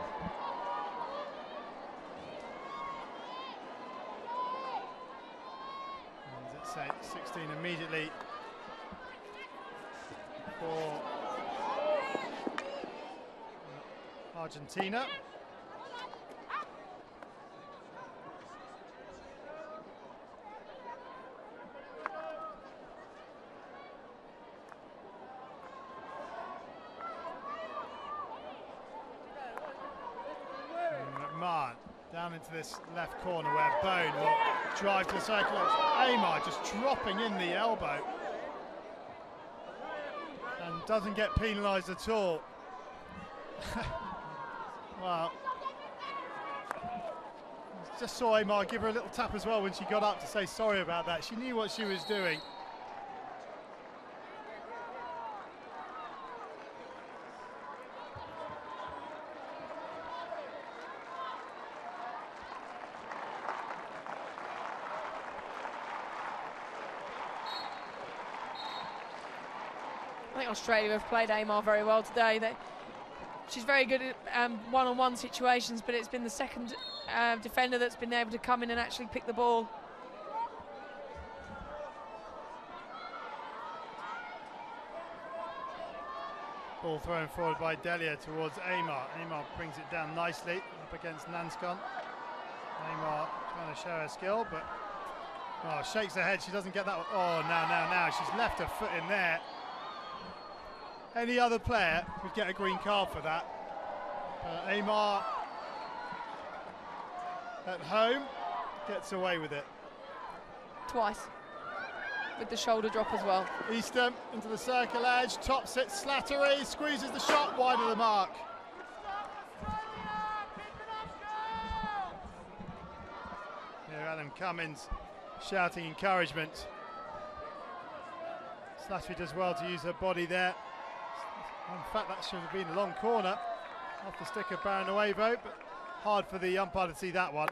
And it's 16 immediately for Argentina. down into this left corner where Bone will drive to the circle. Amar just dropping in the elbow and doesn't get penalised at all. Well, just saw Amar give her a little tap as well when she got up to say sorry about that. She knew what she was doing. I think Australia have played Amar very well today. She's very good at one-on-one situations, but it's been the second defender that's been able to come in and actually pick the ball. Ball thrown forward by Delia towards Amar. Amar brings it down nicely up against Nanskon. Amar trying to show her skill, but shakes her head. She doesn't get that one. Oh, now. She's left her foot in there. Any other player would get a green card for that. Amar at home gets away with it. Twice. With the shoulder drop as well. Eastham into the circle edge, tops it, Slattery squeezes the shot wide of the mark. Here Adam Cummins shouting encouragement. Slattery does well to use her body there. In fact, that should have been a long corner off the stick of Baranuevo, but hard for the umpire to see that one.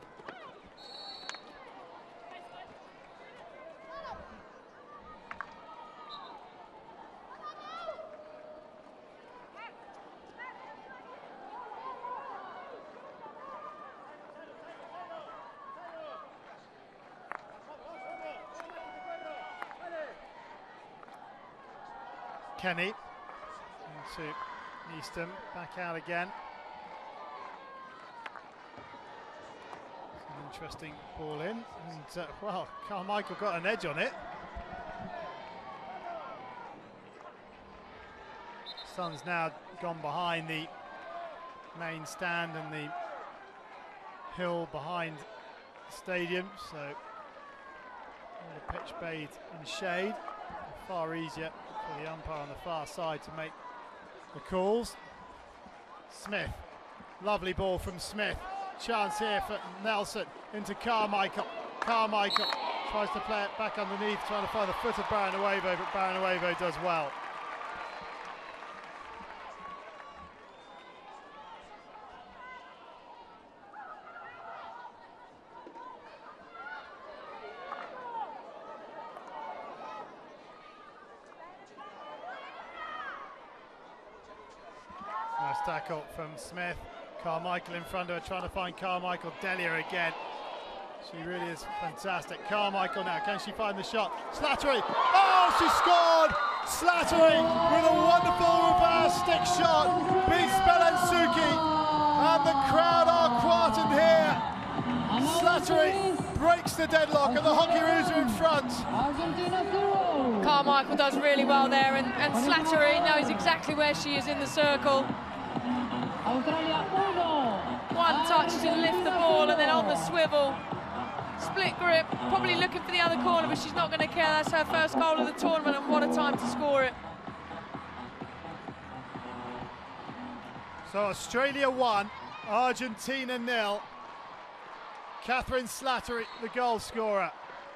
Kenny into Eastham, back out again. An interesting ball in, and well, Carmichael got an edge on it. Sun's now gone behind the main stand and the hill behind the stadium, so the pitch bathed in shade. Far easier for the umpire on the far side to make the calls. Smith, lovely ball from Smith. Chance here for Nelson into Carmichael. Carmichael tries to play it back underneath, trying to find the foot of Baranuevo, but Baranuevo does well. Nice tackle from Smith. Carmichael in front of her, trying to find Carmichael. Delia again. She really is fantastic. Carmichael now, can she find the shot? Slattery! Oh, she scored! Slattery with a wonderful reverse stick shot. Beats Belensuki. And the crowd are quietened here. Slattery breaks the deadlock and the Hockeyroos are in front. Carmichael does really well there, and Slattery knows exactly where she is in the circle. One touch to lift the ball and then on the swivel. Split grip, probably looking for the other corner, but she's not going to care. That's her first goal of the tournament, and what a time to score it. So Australia 1, Argentina 0. Catherine Slattery, the goal scorer.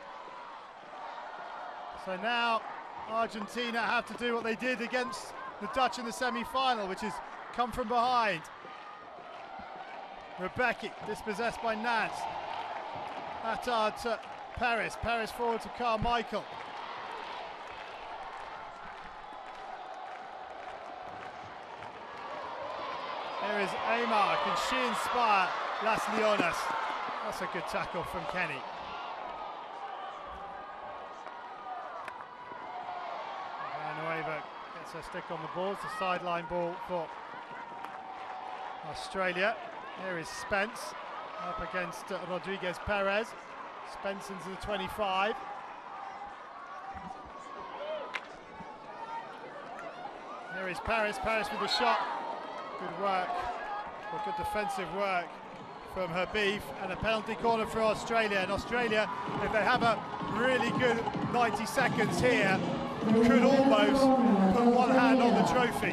So now Argentina have to do what they did against the Dutch in the semi-final, which is come from behind. Rebecki dispossessed by Nance. Attard to Paris. Paris forward to Carmichael. Here is Amar. Can she inspire Las Leonas? That's a good tackle from Kenny. Nueva gets her stick on the ball. It's a sideline ball for Australia. Here is Spence up against Rodriguez Perez. Spence into the 25. Here is Paris. Paris with the shot. Good work, or good defensive work from Habib, and a penalty corner for Australia. And Australia, if they have a really good 90 seconds here, could almost put one hand on the trophy.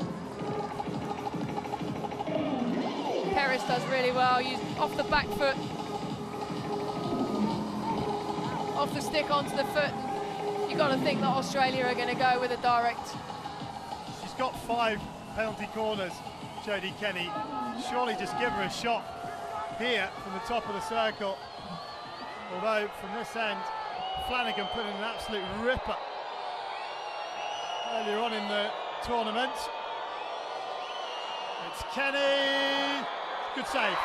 Peris does really well, off the back foot, off the stick onto the foot. You've got to think that Australia are going to go with a direct. She's got 5 penalty corners, Jodie Kenny. Surely just give her a shot here from the top of the circle. Although from this end, Flanagan put in an absolute ripper earlier on in the tournament. It's Kenny. Good save.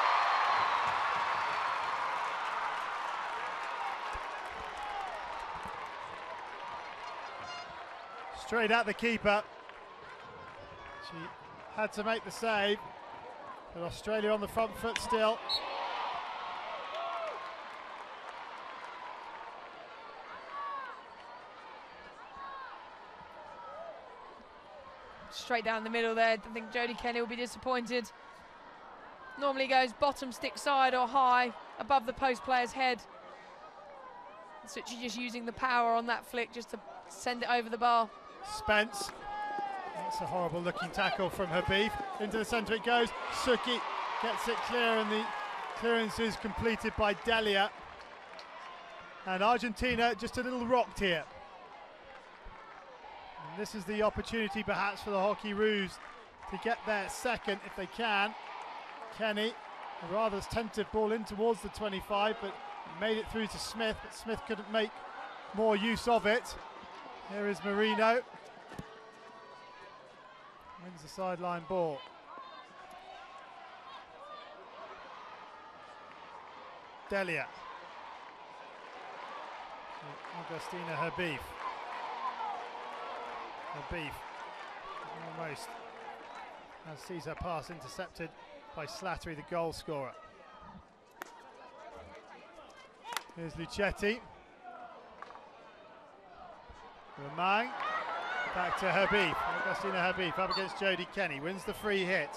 Straight at the keeper. She had to make the save, but Australia on the front foot still. Straight down the middle there. I think Jodie Kenny will be disappointed. Normally goes bottom stick side or high above the post player's head. So she's just using the power on that flick just to send it over the bar. Spence. That's a horrible looking tackle from Habib. Into the centre it goes. Suki gets it clear, and the clearance is completed by Delia. And Argentina just a little rocked here. And this is the opportunity perhaps for the Hockeyroos to get their second if they can. Kenny, a rather tentative ball in towards the 25, but made it through to Smith, but Smith couldn't make more use of it. Here is Marino. Wins the sideline ball. Delia. Augustina Habib. Habib almost sees her pass intercepted by Slattery, the goal scorer. Here's Lucetti. Romang. Back to Habib. Augustina Habib up against Jodie Kenny. Wins the free hit.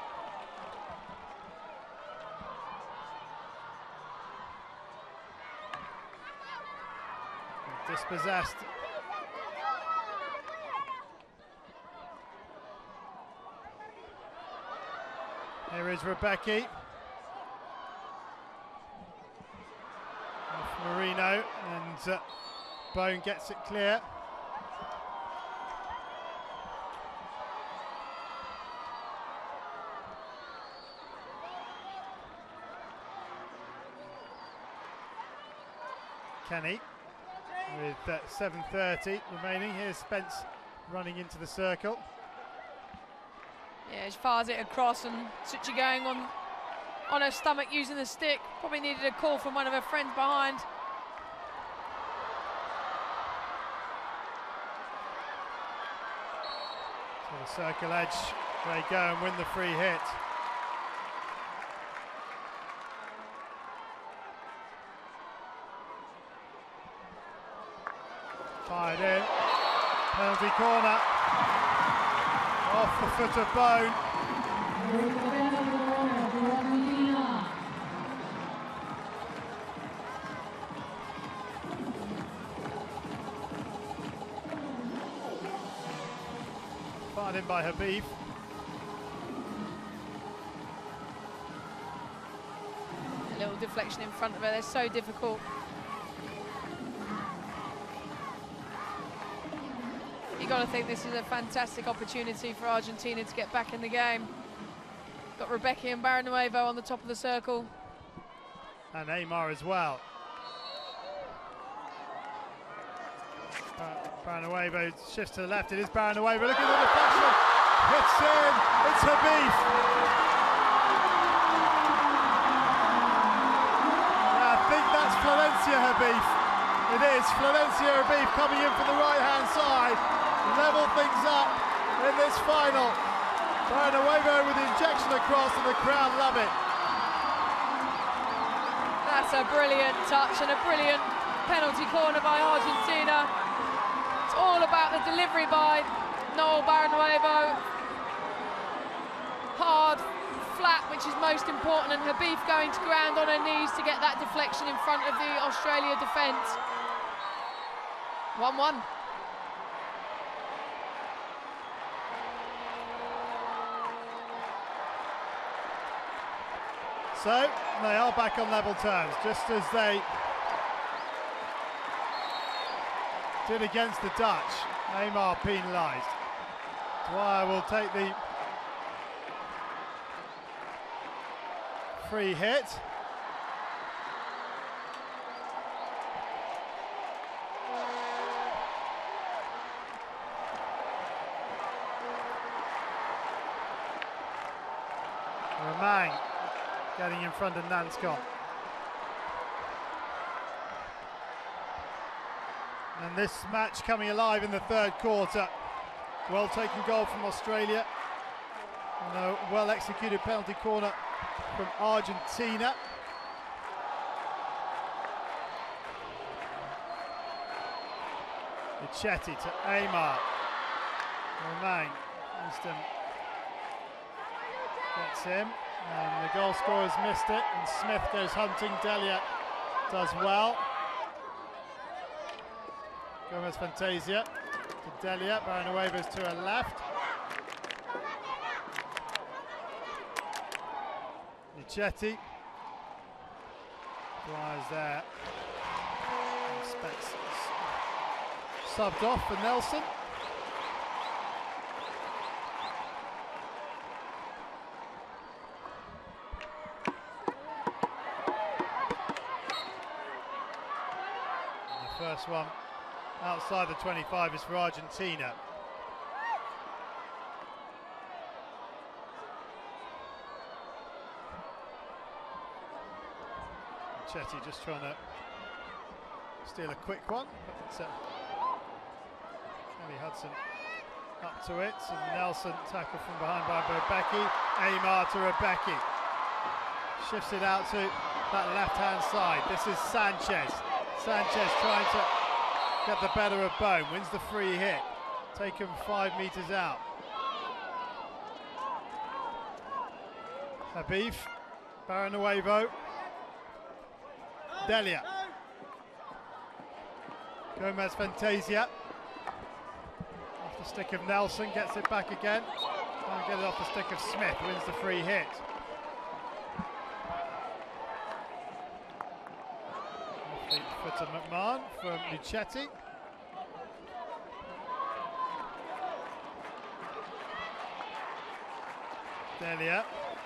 Dispossessed. Here is Rebecki. Off Marino, and Bone gets it clear. Kenny with 7:30 remaining. Here's Spence running into the circle. Yeah, she fires it across, and Suchi going on her stomach using the stick. Probably needed a call from one of her friends behind. To the circle edge, they go and win the free hit. Fired in, penalty corner, off the foot of Bone. Fired in by Habib. A little deflection in front of her, they're so difficult. You've got to think this is a fantastic opportunity for Argentina to get back in the game. Got Rebecki and Barrenuevo on the top of the circle. And Aymar as well. Barrenuevo shifts to the left. It is Barrenuevo. Look at the deflection. Hits in. It's Habib. I think that's Florencia Habib. It is Florencia Habib coming in from the right-hand side. Level things up in this final. Barrenuevo with the injection across, and the crowd love it. That's a brilliant touch and a brilliant penalty corner by Argentina. It's all about the delivery by Noel Barrenuevo. Hard, flat, which is most important, and Habib going to ground on her knees to get that deflection in front of the Australia defence. 1-1. So they are back on level terms, just as they did against the Dutch. Aymar penalised. Dwyer will take the free hit. Romang getting in front of Nanscon. And this match coming alive in the third quarter. Well taken goal from Australia. And a well executed penalty corner from Argentina. Michetti to Aymar. Romang. Winston gets him. And the goal scorer's missed it. And Smith goes hunting. Delia does well. Gomez Fantasia to Delia. Barananuevo's to her left. Michetti. Dwyer's there. Specs subbed off for Nelson. And the first one outside the 25 is for Argentina. Chetty just trying to steal a quick one, but Ellie Hudson up to it, and Nelson tackled from behind by Rebecki. Aymar to Rebecki. Shifts it out to that left-hand side. This is Sanchez. Sanchez trying to get the better of Bone, wins the free hit. Taken 5 metres out. Habib, Barananuevo. Delia. Gomez Fantasia. Off the stick of Nelson, gets it back again. Trying to get it off the stick of Smith, wins the free hit. Off the foot of McMahon from Michetti. Delia.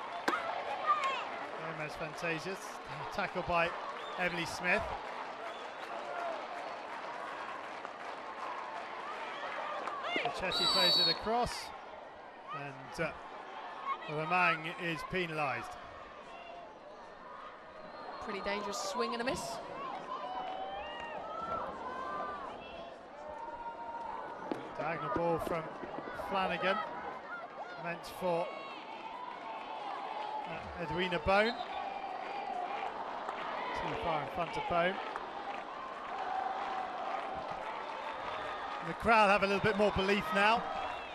Gomez Fantasia. Tackled by Emily Smith. Michetti plays it across, and Romang is penalised. Pretty dangerous swing and a miss. Diagonal ball from Flanagan, meant for Edwina Bone. Too far in front of Bone. The crowd have a little bit more belief now.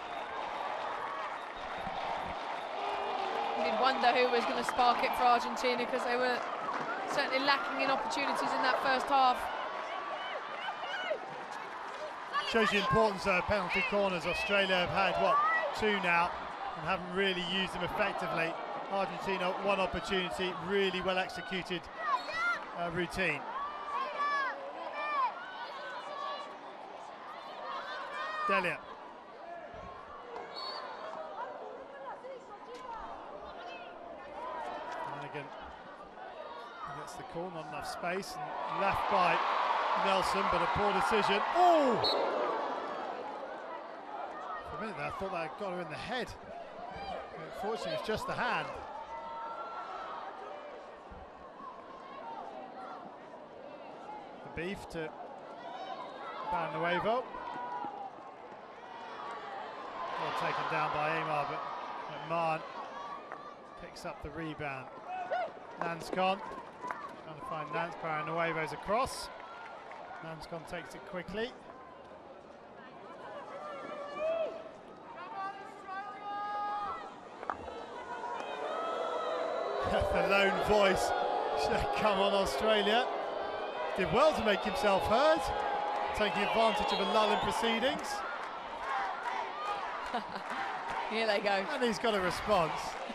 You did wonder who was going to spark it for Argentina, because they were certainly lacking in opportunities in that first half. Shows the importance of penalty corners. Australia have had, what, 2 now, and haven't really used them effectively. Argentina, 1 opportunity, really well executed routine. Delia. Flanagan gets the call, not enough space, and left by Nelson, but a poor decision. Oh! For a minute there, I thought that had got her in the head. Unfortunately, it's just the hand. The beef to Barananuevo. Well taken down by Aymar, but McMahon picks up the rebound. Nanscon trying to find Nance. Barananuevo's across. Nanscon takes it quickly. The lone voice. Come on, Australia. Did well to make himself heard, taking advantage of a lull in proceedings. Here they go. And he's got a response.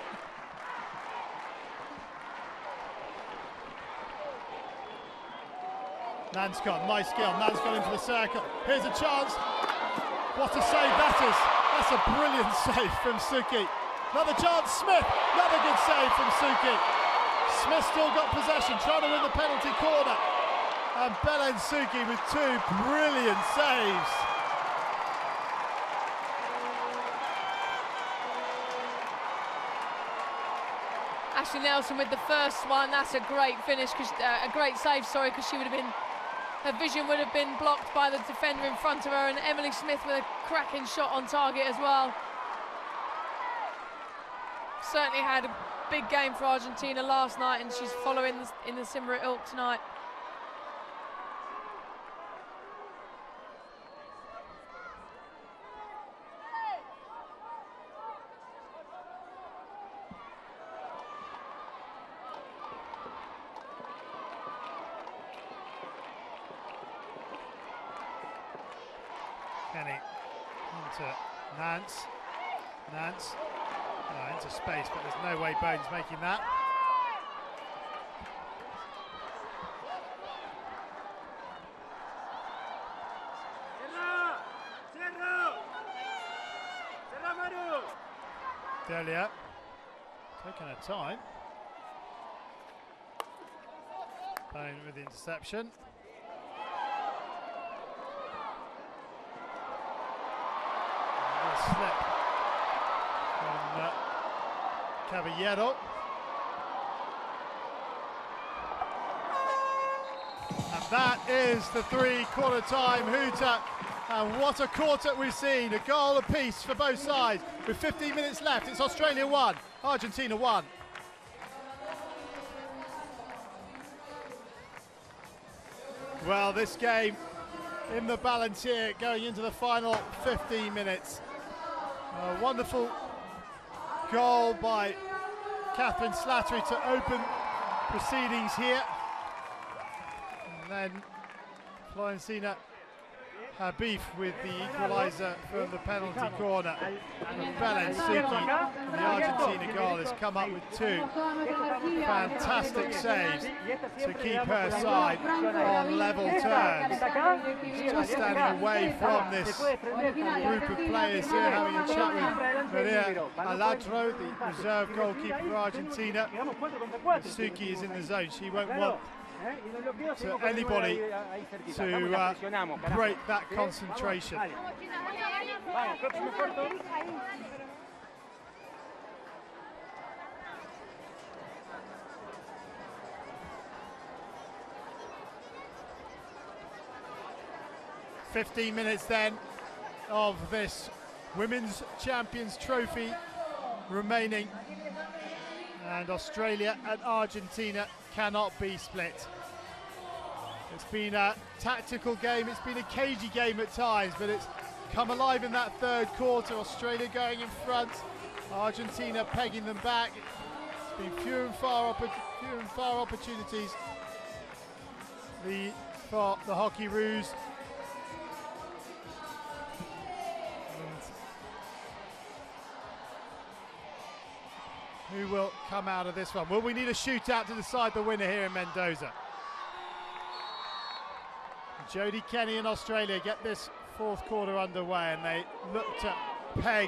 Nanscott, nice skill. Nanscott into the circle. Here's a chance. What a save that is. That's a brilliant save from Suki. Another chance, Smith. Another good save from Suki. Smith still got possession, trying to win the penalty corner. And Belen Suki with two brilliant saves. Ashley Nelson with the first one. That's a great finish, a great save, sorry, because she would have been, her vision would have been blocked by the defender in front of her, and Emily Smith with a cracking shot on target as well. Certainly had a big game for Argentina last night, and she's following in the similar ilk tonight. Kenny into Nance. Nance into space, but there's no way Bones making that. Delia taking her time. Bone with the interception. Slip from Caballero. And that is the three-quarter time hooter. And what a quarter we've seen. A goal apiece for both sides. With 15 minutes left, it's Australia 1, Argentina 1. Well, this game in the balance here, going into the final 15 minutes. A wonderful goal by Catherine Slattery to open proceedings here. And then Florencina Habib with the equaliser from the penalty corner. And Belen Suki, the Argentina goal, has come up with two fantastic saves to keep her side on level terms. Just standing away from this group of players here, having a chat with Maria Aladro, the reserve goalkeeper for Argentina. Suki is in the zone. She won't want to anybody to break that concentration. 15 minutes then of this Women's Champions Trophy remaining, and Australia and Argentina cannot be split. It's been a tactical game, it's been a cagey game at times, but it's come alive in that third quarter. Australia going in front, Argentina pegging them back. It's been few and far opportunities for the Hockeyroos. Who will come out of this one? Well, we need a shootout to decide the winner here in Mendoza. Jodie Kenny and Australia get this fourth quarter underway, and they look to peg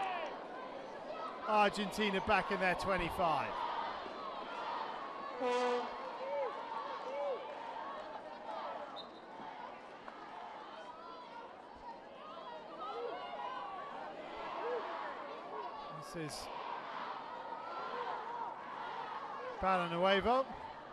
Argentina back in their 25. This is Balanuevo.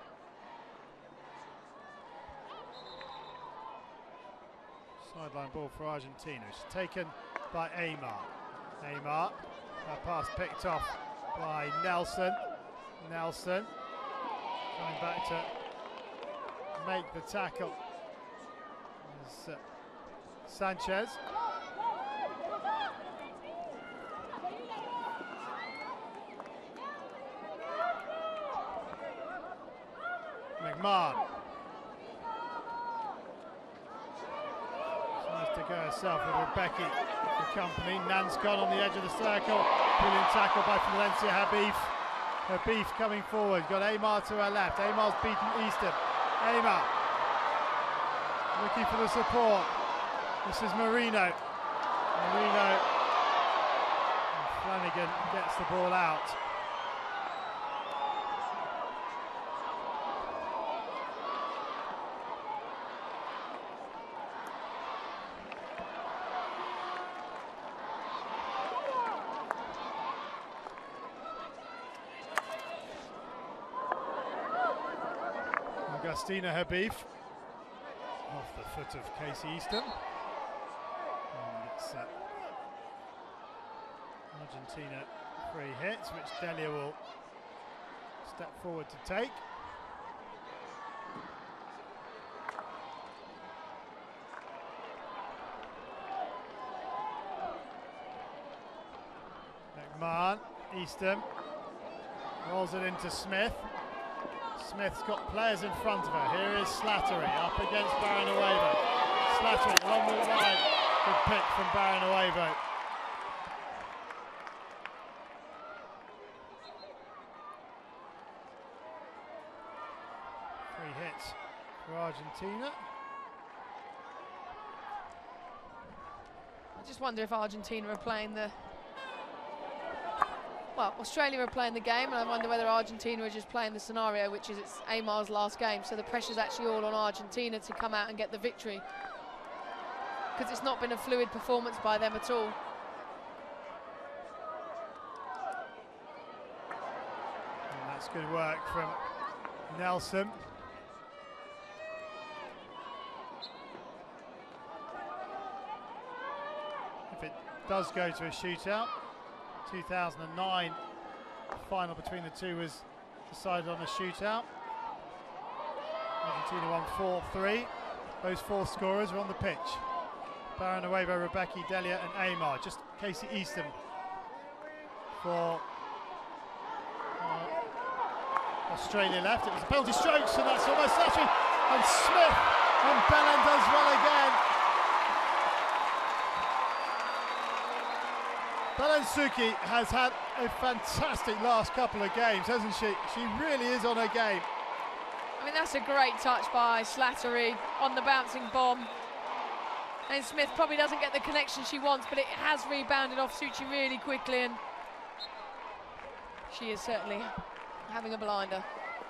Sideline ball for Argentina. It's taken by Aymar. Aymar, that pass picked off by Nelson. Nelson going back to make the tackle. There's Sanchez. McMahon. Tries to go herself with Rebecca for company. Nance gone on the edge of the circle. Brilliant tackle by Valencia Habib. Habib coming forward. Got Amar to her left. Amar's beaten Easton. Amar looking for the support. This is Marino. Marino. And Flanagan gets the ball out. Augustina Habib off the foot of Casey Easton. And it's Argentina free hits, which Delia will step forward to take. McMahon, Easton rolls it into Smith. Smith's got players in front of her. Here is Slattery up against Baranoevo. Slattery, long ball wide. Good pick from Baranoevo. Three hits for Argentina. I just wonder if Argentina are playing the... Well, Australia are playing the game, and I wonder whether Argentina are just playing the scenario, which is it's Amar's last game, so the pressure's actually all on Argentina to come out and get the victory, because it's not been a fluid performance by them at all. And that's good work from Nelson. If it does go to a shootout, 2009 final between the two was decided on a shootout. Argentina won 4-3. Those four scorers were on the pitch. Baranoevo, Rebecca, Delia and Amar. Just Casey Easton for Australia left. It was a penalty strokes, and that's almost Slattery. And Smith and Belen does well again. Belen Suki has had a fantastic last couple of games, hasn't she? She really is on her game. I mean, that's a great touch by Slattery on the bouncing bomb. And Smith probably doesn't get the connection she wants, but it has rebounded off Suchi really quickly, and she is certainly having a blinder.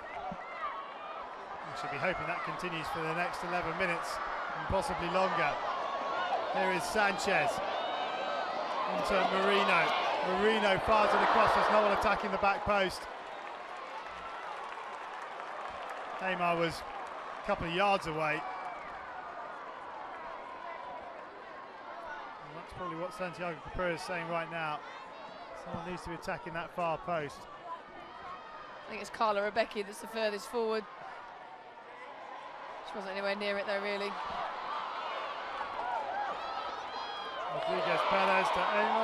We should be hoping that continues for the next 11 minutes and possibly longer. Here is Sanchez. Into Marino. Marino fires it across. There's no one attacking the back post. Amar was a couple of yards away. And that's probably what Santiago Cabrera is saying right now. Someone needs to be attacking that far post. I think it's Carla Rebecca that's the furthest forward. She wasn't anywhere near it though, really. Rodriguez Perez to Amar.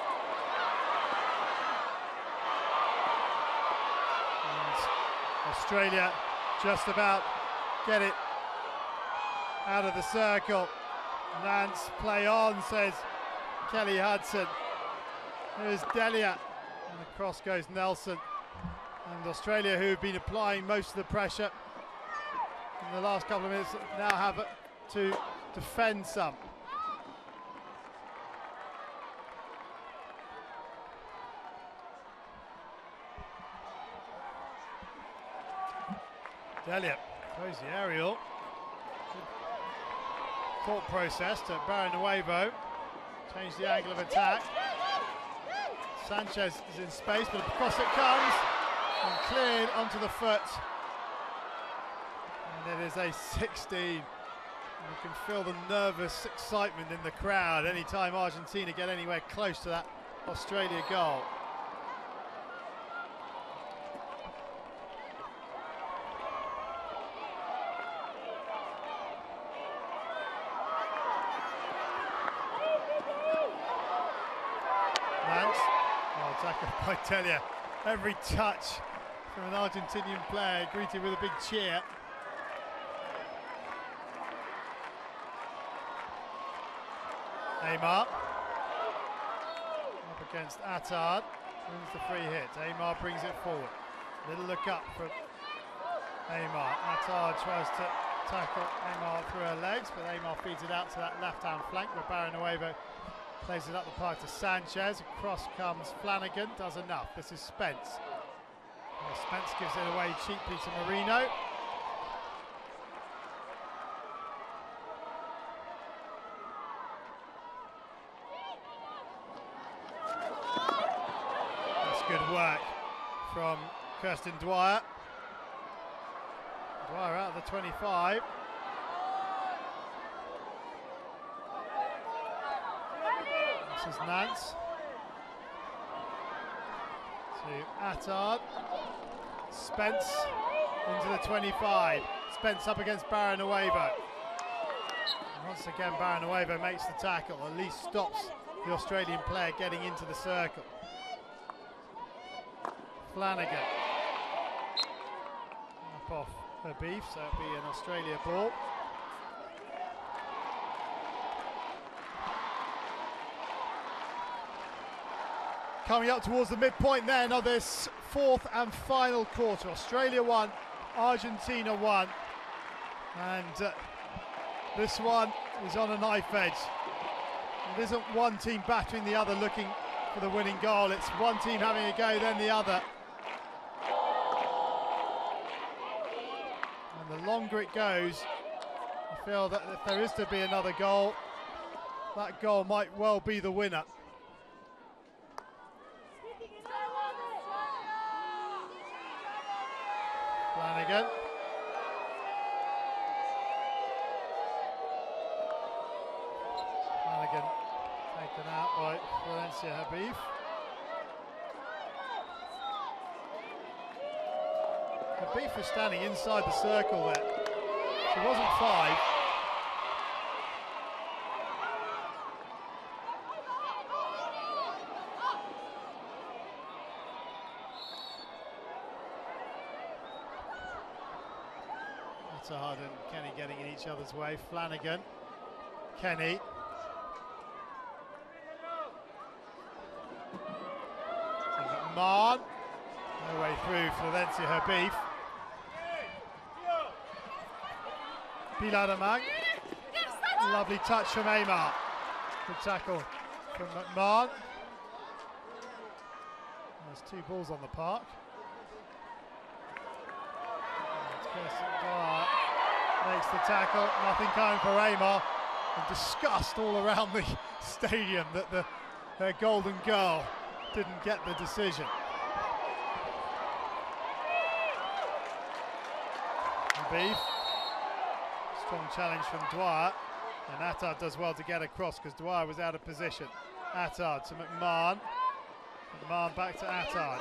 And Australia just about get it out of the circle. Nance, play on, says Kelly Hudson. Here's Delia, and across goes Nelson. And Australia, who have been applying most of the pressure in the last couple of minutes, now have to defend some. Delia plays the aerial. Thought process to Baranoevo. Change the angle of attack. Sanchez is in space, but across it comes and cleared onto the foot. And it is a 16. And you can feel the nervous excitement in the crowd anytime Argentina get anywhere close to that Australia goal. By Delia. Every touch from an Argentinian player greeted with a big cheer. Amar up against Attard, wins the free hit. Amar brings it forward. Little look up for Amar. Attard tries to tackle Amar through her legs, but Amar feeds it out to that left-hand flank where Baranoevo plays it up the park to Sanchez. Across comes Flanagan, does enough. This is Spence. Well, Spence gives it away cheaply to Marino. That's good work from Kirsten Dwyer. Dwyer out of the 25. This is Nance. To Attard. Spence into the 25. Spence up against Baranoevo. Once again, Baranoevo makes the tackle, at least stops the Australian player getting into the circle. Flanagan. Up off her beef, so it'll be an Australia ball. Coming up towards the midpoint then of this fourth and final quarter. Australia 1, Argentina 1. And this one is on a knife edge. It isn't one team battering the other looking for the winning goal. It's one team having a go, then the other. And the longer it goes, I feel that if there is to be another goal, that goal might well be the winner. Flanagan. Flanagan taken out by Valencia Habib. Habib was standing inside the circle there. She wasn't 5. Attard and Kenny getting in each other's way. Flanagan, Kenny. McMahon. No way through for Valencia Habib. Pilar Amag. Lovely touch from Amar. Good tackle from McMahon. There's 2 balls on the park. Makes the tackle, nothing coming for Amar. And disgust all around the stadium that their golden girl didn't get the decision. Beef. Strong challenge from Dwyer. And Attard does well to get across because Dwyer was out of position. Attard to McMahon. McMahon back to Attard.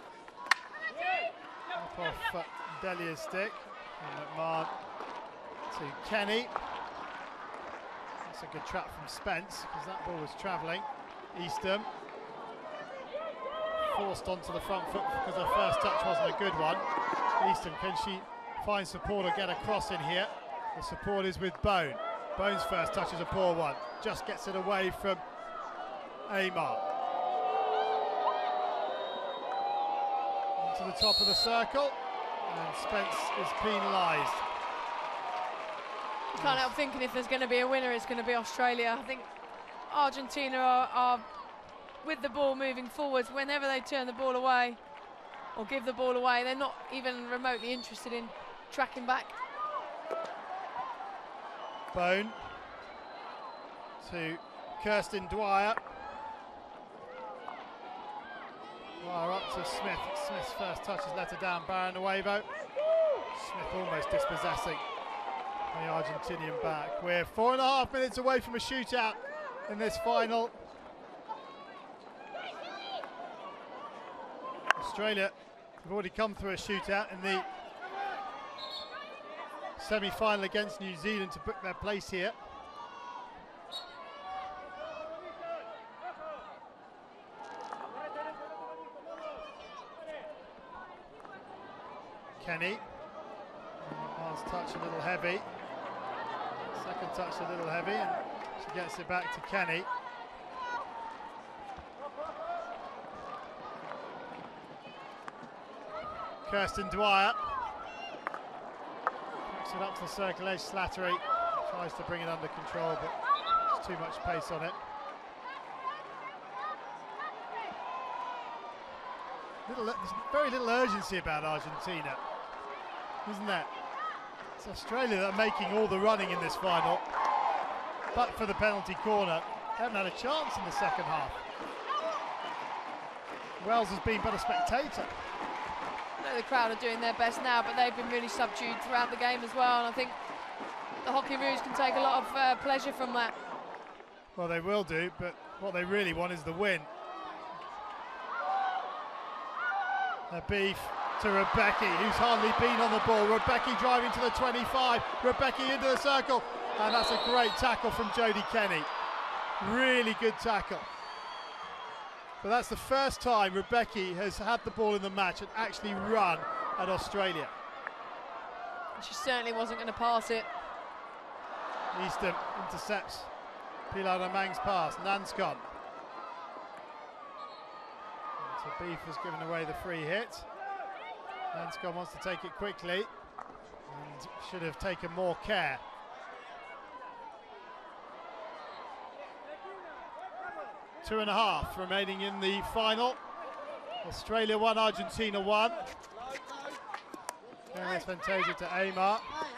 Up off Delia's stick. And McMahon to Kenny. That's a good trap from Spence because that ball was travelling. Eastham forced onto the front foot because her first touch wasn't a good one. Eastham, can she find support or get a cross in here? The support is with Bone. Bone's first touch is a poor one. Just gets it away from Amar. Into the top of the circle. And Spence is penalised. You can't help thinking if there's going to be a winner, it's going to be Australia. I think Argentina are with the ball moving forwards. Whenever they turn the ball away or give the ball away, they're not even remotely interested in tracking back. Bone to Kirsten Dwyer. Dwyer up to Smith. Smith's first touch has let her down. Baranoevo. Smith almost dispossessing the Argentinian back. We're 4.5 minutes away from a shootout in this final. Australia have already come through a shootout in the semi-final against New Zealand to book their place here. Kenny. Last touch a little heavy. Second touch a little heavy, and She gets it back to Kenny. Kirsten Dwyer backs it up to the circle edge. Slattery tries to bring it under control, but there's too much pace on it. There's very little urgency about Argentina, isn't there? It's Australia that are making all the running in this final, but for the penalty corner, they haven't had a chance in the second half. Wells has been but a spectator. I know the crowd are doing their best now, but they've been really subdued throughout the game as well, and I think the Hockeyroos can take a lot of pleasure from that. Well, they will do, but what they really want is the win. A beef to Rebecca, who's hardly been on the ball. Rebecca driving to the 25. Rebecca into the circle, and that's a great tackle from Jodie Kenny. Really good tackle. But that's the first time Rebecca has had the ball in the match and actually run at Australia. She certainly wasn't going to pass it. Eastham intercepts Pilar Romang's pass. Nanscon. So Beef has given away the free hit. Nanscon wants to take it quickly and should have taken more care. Two and a half remaining in the final. Australia 1, Argentina 1. Gomez Fantasia to Aymar.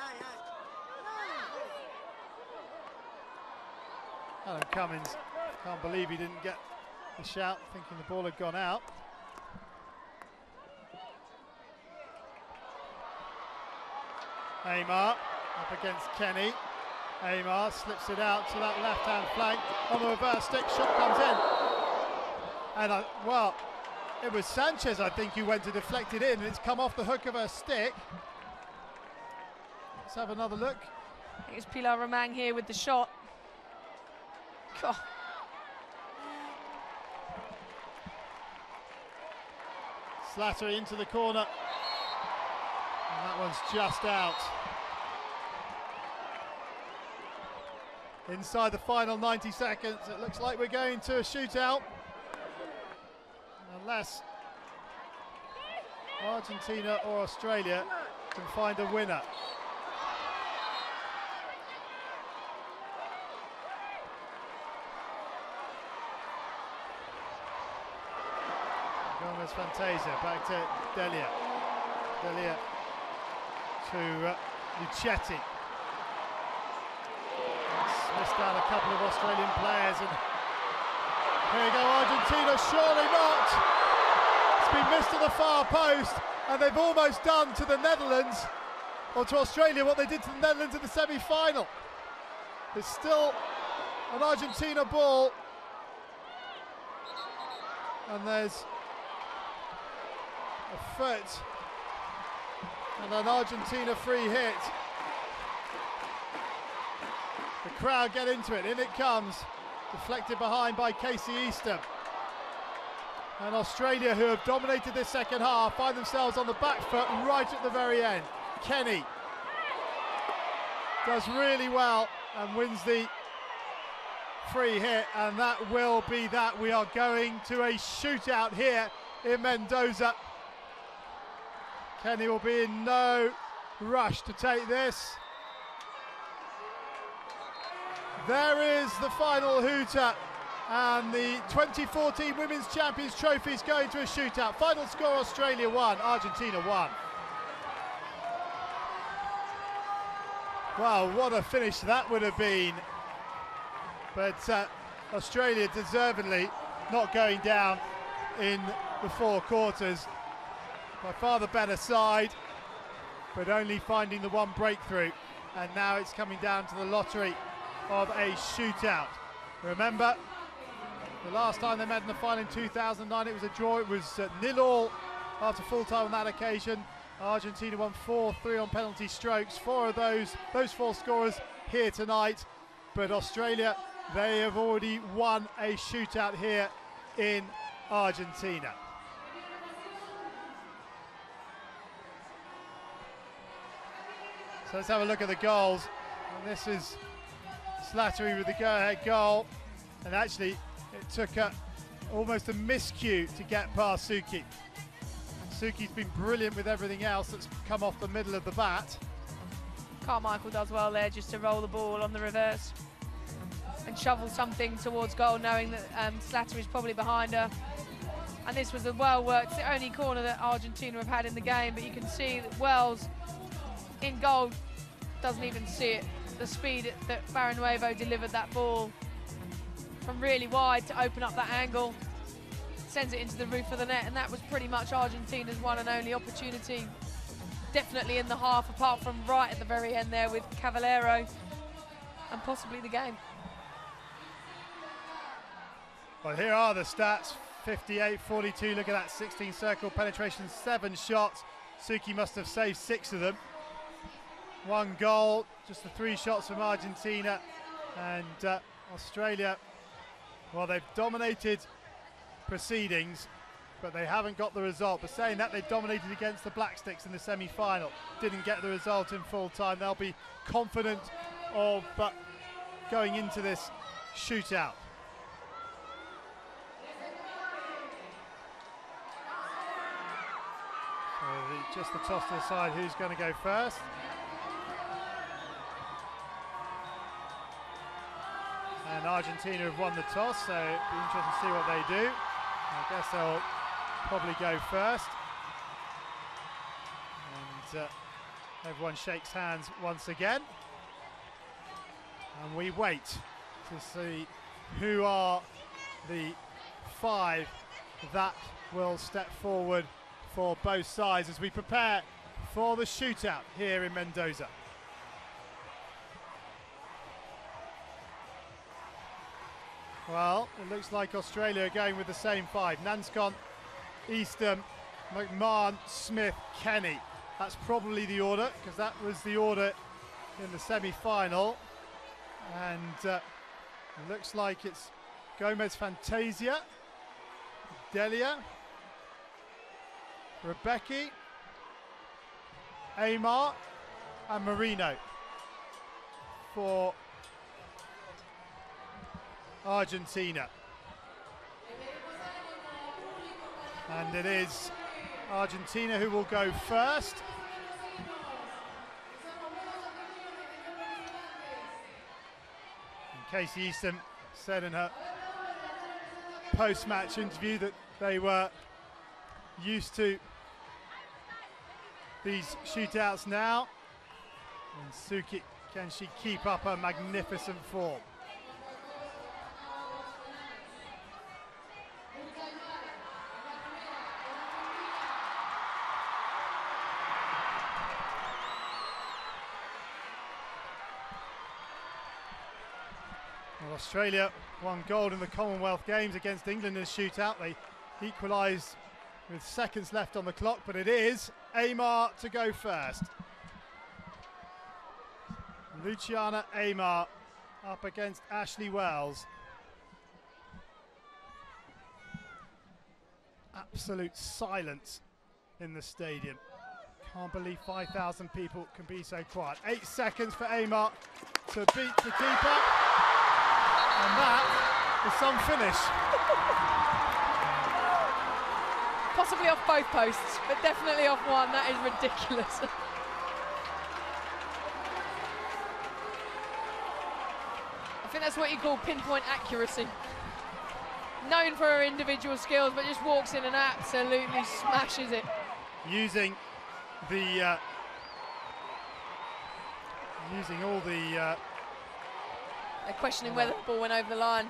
Alan Cummins can't believe he didn't get the shout, thinking the ball had gone out. Aymar up against Kenny. Aymar slips it out to that left-hand flank on the reverse stick. Shot comes in, and well, it was Sanchez, I think, who went to deflect it in, and it's come off the hook of her stick. Let's have another look. I think it's Pilar Romang here with the shot. God. Slattery into the corner, and that one's just out. Inside the final 90 seconds, it looks like we're going to a shootout. Unless Argentina or Australia can find a winner. Gomez Fantasia back to Delia. Delia to Luchetti. Missed out a couple of Australian players, and here you go, Argentina, surely not. It's been missed to the far post, and they've almost done to the Netherlands, or to Australia, what they did to the Netherlands in the semi-final. It's still an Argentina ball, and there's a foot, and an Argentina free hit. The crowd get into it, in it comes, deflected behind by Casey Eastham. And Australia, who have dominated this second half, find themselves on the back foot right at the very end. Kenny does really well and wins the free hit, and that will be that. We are going to a shootout here in Mendoza. Kenny will be in no rush to take this. There is the final hooter, and the 2014 Women's Champions Trophy is going to a shootout. Final score: Australia 1, Argentina 1. Wow, what a finish that would have been. But Australia deservedly not going down in the four quarters. By far the better side, but only finding the one breakthrough. And now it's coming down to the lottery of a shootout. Remember, the last time they met in the final in 2009, it was a draw. It was 0-0 after full time on that occasion. Argentina won 4-3 on penalty strokes. Four of those four scorers here tonight. But Australia, they have already won a shootout here in Argentina. So let's have a look at the goals. And this is Slattery with the go-ahead goal, and actually it took almost a miscue to get past Suki. Suki's been brilliant with everything else that's come off the middle of the bat. Carmichael does well there just to roll the ball on the reverse and shovel something towards goal, knowing that Slattery's probably behind her. And this was a well-worked, it's the only corner that Argentina have had in the game, but you can see that Wells in goal doesn't even see it. The speed that Barrenuevo delivered that ball from really wide to open up that angle, sends it into the roof of the net, and that was pretty much Argentina's one and only opportunity. Definitely in the half, apart from right at the very end there with Cavallero, and possibly the game. Well, here are the stats. 58-42, look at that, 16 circle penetration, 7 shots. Suki must have saved 6 of them. 1 goal, just the 3 shots from Argentina. And Australia, well, they've dominated proceedings, but they haven't got the result. But saying that, they dominated against the Black Sticks in the semi-final. Didn't get the result in full time. They'll be confident of going into this shootout. So just the toss to the side, who's going to go first? And Argentina have won the toss, so it'll be interesting to see what they do. I guess they'll probably go first. And everyone shakes hands once again. And we wait to see who are the 5 that will step forward for both sides as we prepare for the shootout here in Mendoza. Well, it looks like Australia are going with the same 5. Nanscon, Eastham, McMahon, Smith, Kenny. That's probably the order, because that was the order in the semi-final. And it looks like it's Gomez Fantasia, Delia, Rebecca, Aymar and Marino for Argentina. And it is Argentina who will go first. And Casey Eastham said in her post-match interview that they were used to these shootouts now. And Suki, can she keep up her magnificent form? Well, Australia won gold in the Commonwealth Games against England in a shootout. They equalised with seconds left on the clock, but it is Aymar to go first. Luciana Aymar up against Ashley Wells. Absolute silence in the stadium. Can't believe 5,000 people can be so quiet. 8 seconds for Aymar to beat the keeper. And that is some finish. Possibly off both posts, but definitely off one. That is ridiculous. I think that's what you call pinpoint accuracy. Known for her individual skills, but just walks in and absolutely smashes it. Using the using all the they're questioning whether the ball went over the line.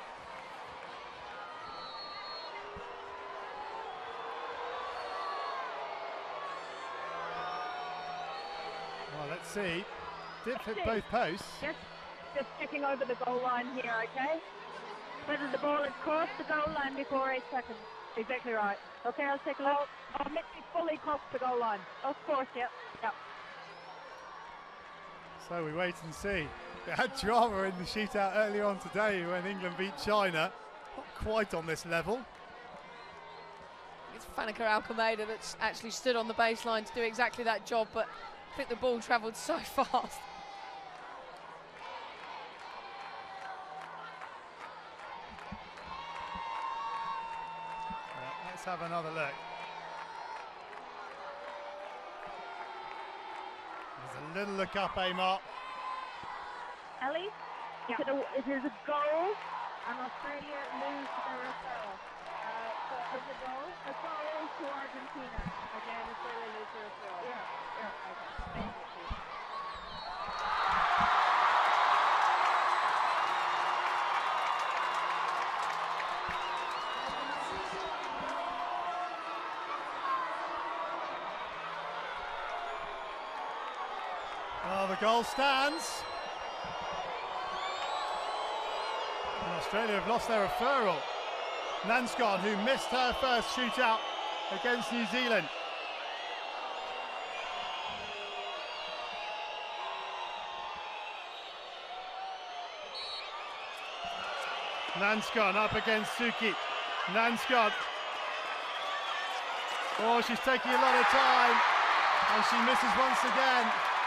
Well, let's see. Did hit both posts. Just checking over the goal line here, okay? Whether the ball has crossed the goal line before 8 seconds. Exactly right. Okay, I'll take a look. Oh, Mitzi fully crossed the goal line. Of course, yep. So we wait and see. We had drama in the shootout earlier on today when England beat China. Not quite on this level. It's Fanica Alcomeda that's actually stood on the baseline to do exactly that job, but I think the ball travelled so fast. Let's have another look. There's a little look up, Amar. Ellie, if there's a goal and Australia lose their referral, so it's a goal to Argentina. Again, Australia lose their referral. Yeah. Okay. Thank you. Well, the goal stands. And Australia have lost their referral. Nanscon, who missed her first shootout against New Zealand. Nanscon up against Suki. Nanscon. Oh, she's taking a lot of time. And she misses once again.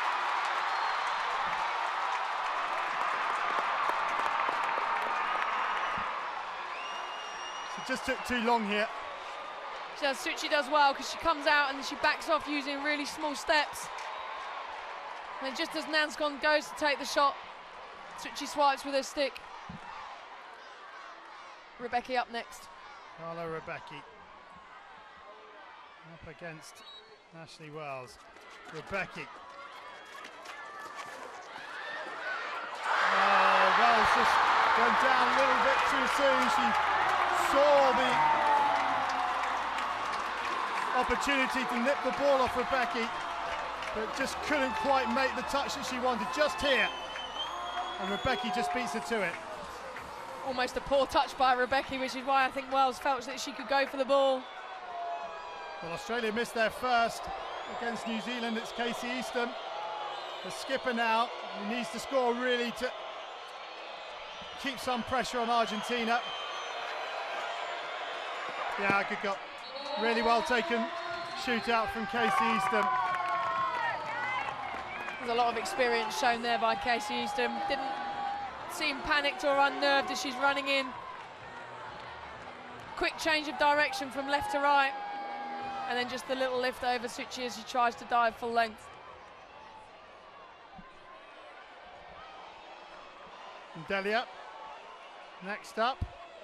Just took too long here. Suchi does well because she comes out and she backs off using really small steps. And just as Nanscon goes to take the shot, Suchi swipes with her stick. Rebecca up next. Carla Rebecca up against Ashley Wells. Rebecca. Oh, Wells just went down a little bit too soon. She saw the opportunity to nip the ball off Rebecca, but just couldn't quite make the touch that she wanted just here. And Rebecca just beats her to it. Almost a poor touch by Rebecca, which is why I think Wells felt that she could go for the ball. Well, Australia missed their first against New Zealand. It's Casey Eastham, the skipper now. He needs to score really to keep some pressure on Argentina. Yeah, good goal. Really well taken shootout from Casey Eastham. There's a lot of experience shown there by Casey Eastham. Didn't seem panicked or unnerved as she's running in. Quick change of direction from left to right. And then just the little lift over Suchi as she tries to dive full length. And Delia, next up.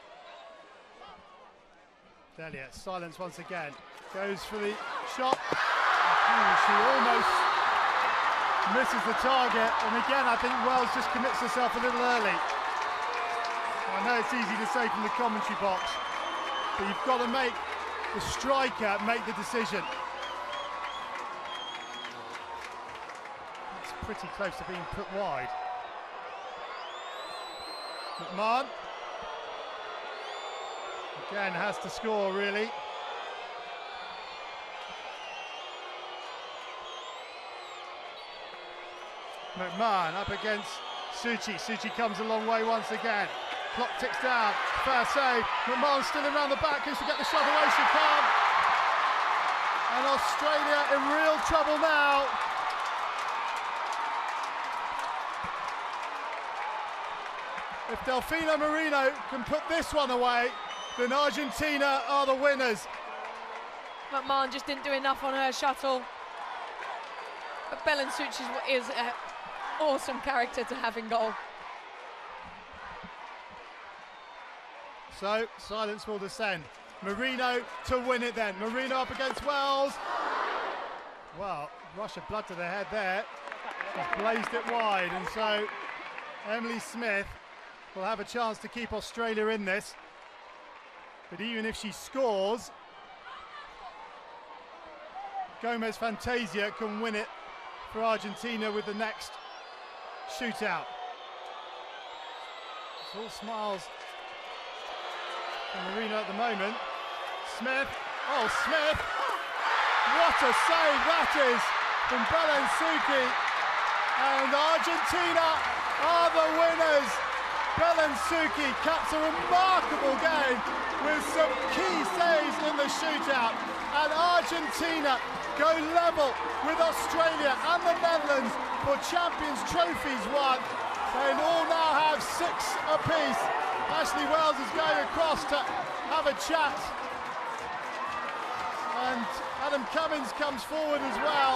Delia, silence once again. Goes for the shot. She almost misses the target. And again, I think Wells just commits herself a little early. I know it's easy to say from the commentary box, but you've got to make the striker make the decision. It's pretty close to being put wide. McMahon again has to score really. McMahon up against Suchi. Suchi comes a long way once again. Clock ticks down. Fair save. McMahon still around the back. Can she get the shot away? She can't. And Australia in real trouble now. If Delfina Marino can put this one away, then Argentina are the winners. McMahon just didn't do enough on her shuttle. But Belen Suchi is an awesome character to have in goal. So, silence will descend. Marino to win it then. Marino up against Wells. Well, rush of blood to the head there. She's blazed it wide, and so Emily Smith will have a chance to keep Australia in this. But even if she scores, Gomez Fantasia can win it for Argentina with the next shootout. It's all smiles from Marino at the moment. Smith, oh Smith, what a save that is from Belen Suki, and Argentina are the winners. Belen Suki caps a remarkable game with some key saves in the shootout, and Argentina go level with Australia and the Netherlands for Champions Trophies won. They all now have 6 apiece. Ashley Wells is going across to have a chat And Adam Cummins comes forward as well.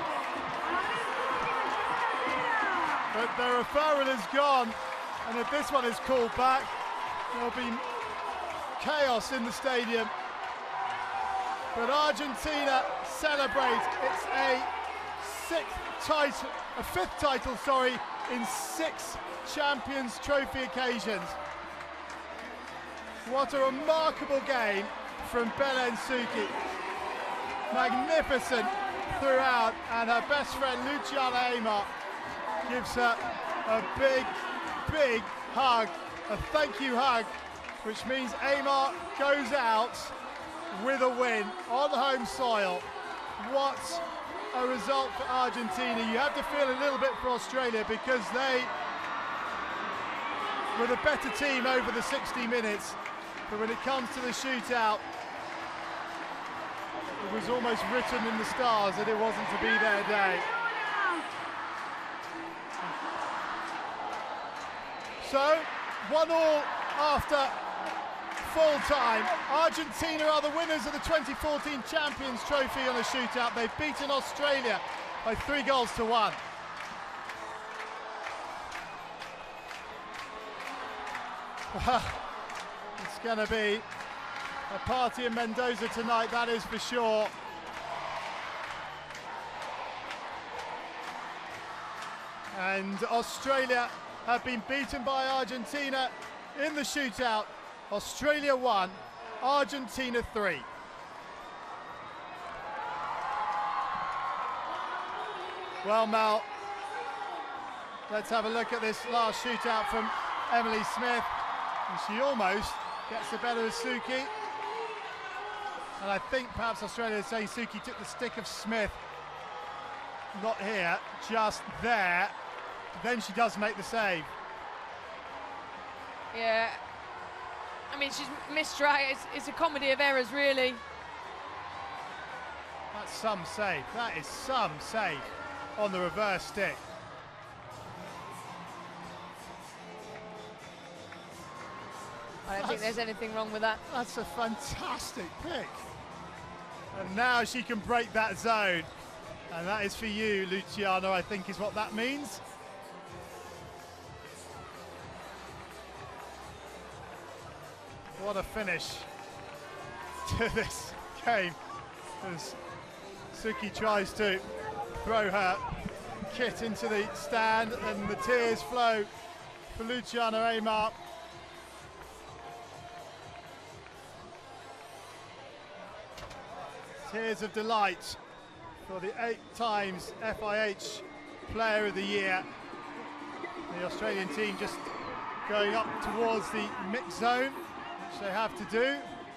But the referral is gone, and if this one is called back, there'll be chaos in the stadium. But Argentina celebrate. It's a fifth title, in 6 Champions Trophy occasions. What a remarkable game from Belen Suki. Magnificent throughout, and her best friend Luciana Aymar gives her a big, big hug, a thank you hug, which means Aymar goes out with a win on home soil. What a result for Argentina. You have to feel a little bit for Australia because they were the better team over the 60 minutes. But when it comes to the shootout, it was almost written in the stars that it wasn't to be their day. So, 1-1 after full time. Argentina are the winners of the 2014 Champions Trophy on a shootout. They've beaten Australia by 3-1. Well, it's going to be a party in Mendoza tonight, that is for sure. And Australia have been beaten by Argentina in the shootout. Australia 1, Argentina 3. Well, Mel, let's have a look at this last shootout from Emily Smith. And she almost gets the better of Suki. And I think perhaps Australia is saying Suki took the stick of Smith. Not here, just there. Then she does make the save. Yeah. I mean, she's missed right. It's a comedy of errors, really. That's some save. That is some save on the reverse stick. I don't think there's anything wrong with that. That's a fantastic pick. And now she can break that zone. And that is for you, Luciano, I think is what that means. What a finish to this game as Suki tries to throw her kit into the stand and the tears flow for Luciana Aymar. Tears of delight for the 8 times FIH Player of the Year. The Australian team just going up towards the mix zone, which they have to do.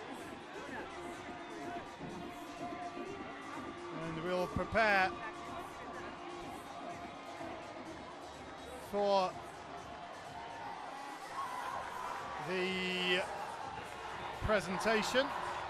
And we'll prepare for the presentation.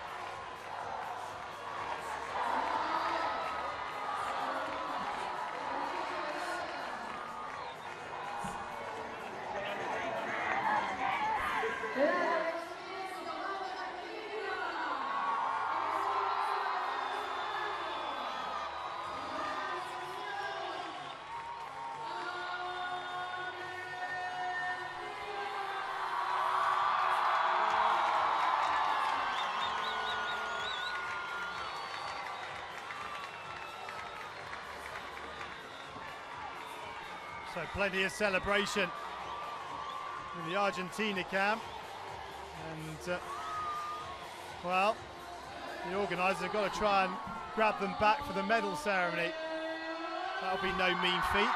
So plenty of celebration in the Argentina camp, and well, the organisers have got to try and grab them back for the medal ceremony. That'll be no mean feat,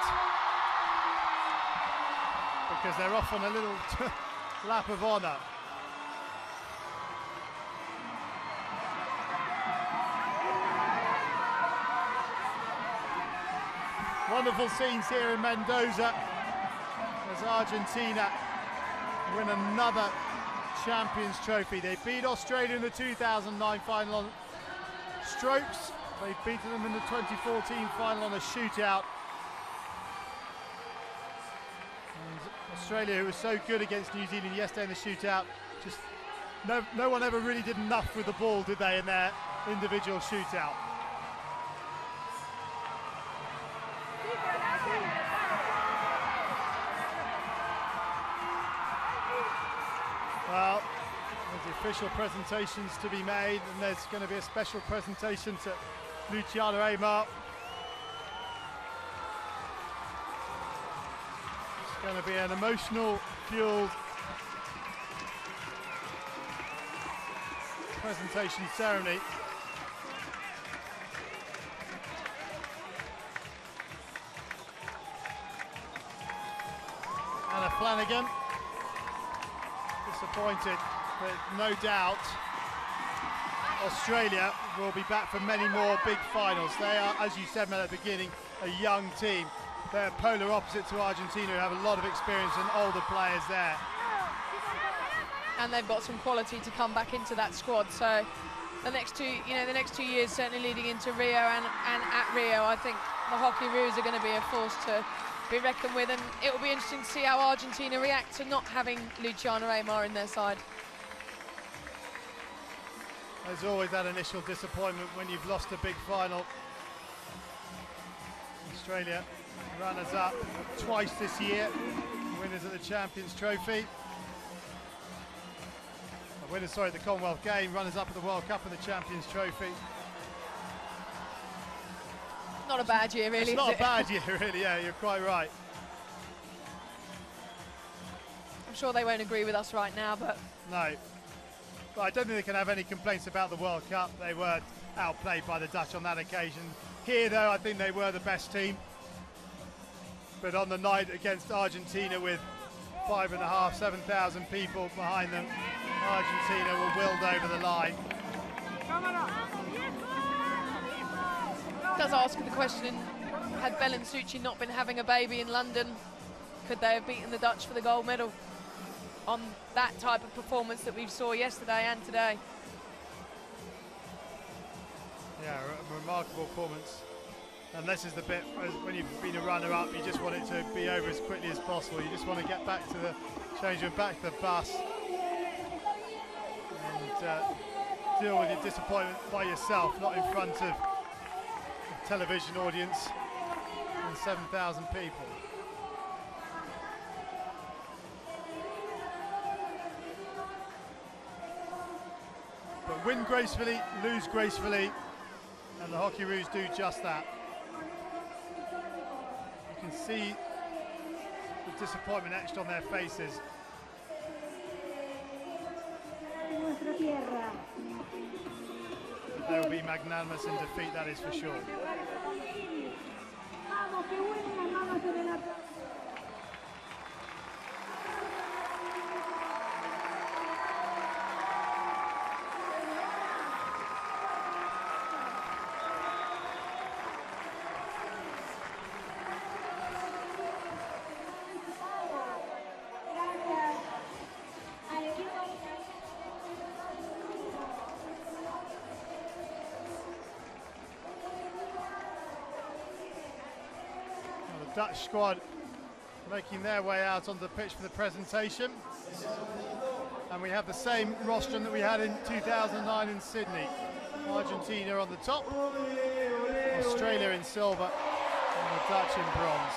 because they're off on a little lap of honour. Wonderful scenes here in Mendoza as Argentina win another Champions Trophy. They beat Australia in the 2009 final on strokes. They've beaten them in the 2014 final on a shootout. And Australia, who was so good against New Zealand yesterday in the shootout, just no one ever really did enough with the ball, did they, in their individual shootout. Well, there's the official presentations to be made, and there's going to be a special presentation to Luciano Aymar. It's going to be an emotional fueled presentation ceremony. Anna Flanagan, disappointed, but no doubt Australia will be back for many more big finals. They are, as you said at the beginning, a young team. They're polar opposite to Argentina, who have a lot of experience and older players there. And they've got some quality to come back into that squad. So the next 2 years, certainly leading into Rio and at Rio, I think the Hockeyroos are going to be a force to be reckoned with, and it will be interesting to see how Argentina react to not having Luciano Aymar in their side. There's always that initial disappointment when you've lost a big final. Australia runners up twice this year, winners of the Champions Trophy. Winners, sorry, the Commonwealth Game, runners up at the World Cup and the Champions Trophy. Not a bad year, really. It's not a bad year, really. Yeah, you're quite right. I'm sure they won't agree with us right now, but no. But I don't think they can have any complaints about the World Cup. They were outplayed by the Dutch on that occasion. Here, though, I think they were the best team. But on the night against Argentina, with 5,500, 7,000 people behind them, Argentina were willed over the line. Does ask the question, had Bell and Succi not been having a baby in London, could they have beaten the Dutch for the gold medal on that type of performance that we saw yesterday and today? Yeah, a remarkable performance. And this is the bit when you've been a runner-up, you just want it to be over as quickly as possible. You just want to get back to the change room, back to the bus, and deal with your disappointment by yourself, not in front of a television audience and 7,000 people. But win gracefully, lose gracefully, and the Hockeyroos do just that. You can see the disappointment etched on their faces. They will be magnanimous in defeat, that is for sure. Dutch squad making their way out onto the pitch for the presentation. And we have the same rostrum that we had in 2009 in Sydney. Argentina on the top, Australia in silver, and the Dutch in bronze.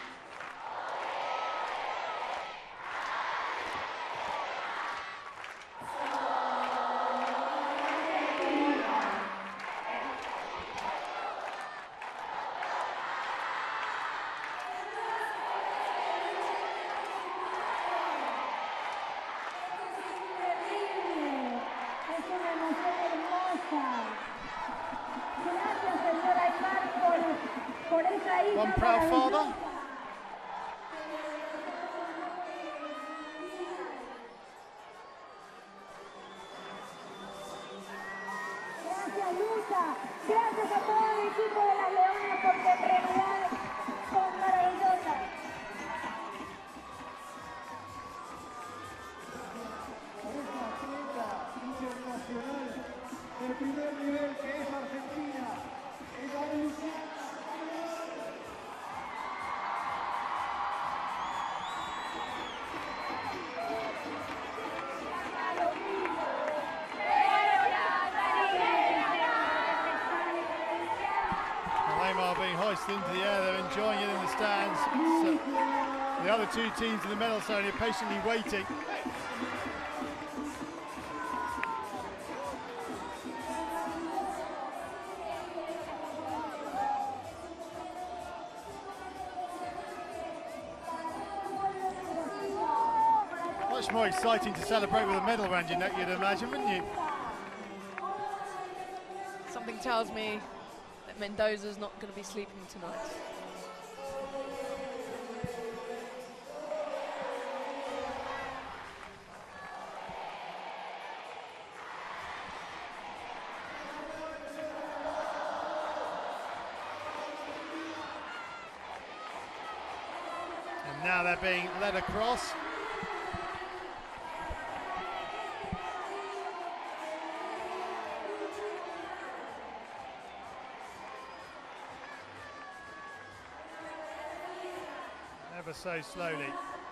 One proud father. Gracias Lucha, gracias a todo el equipo de las Leonas por su realidad son maravillosas. Internacional del primer nivel que es Argentina. are being hoisted into the air. They're enjoying it in the stands. So the other two teams in the medal ceremony are patiently waiting. Much more exciting to celebrate with a medal round your neck, you'd imagine, wouldn't you? Something tells me that Mendoza's not going to be sleeping tonight. And now they're being led across. Ever so slowly.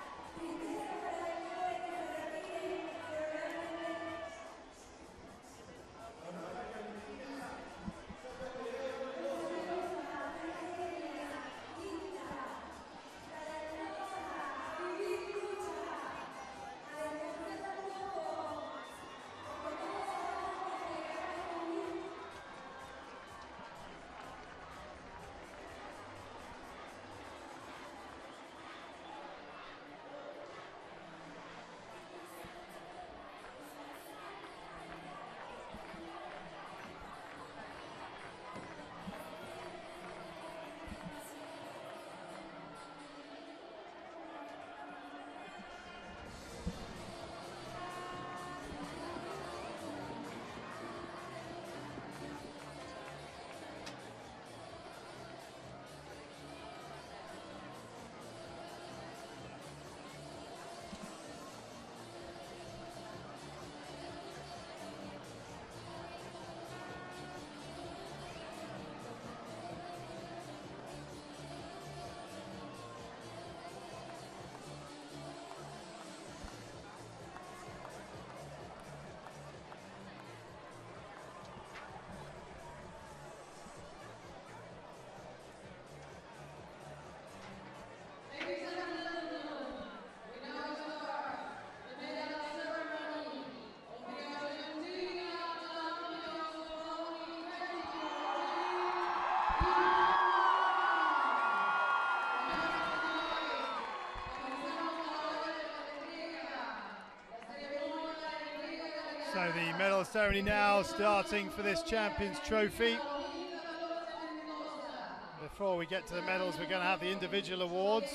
So the medal ceremony now starting for this Champions Trophy. Before we get to the medals, we're going to have the individual awards.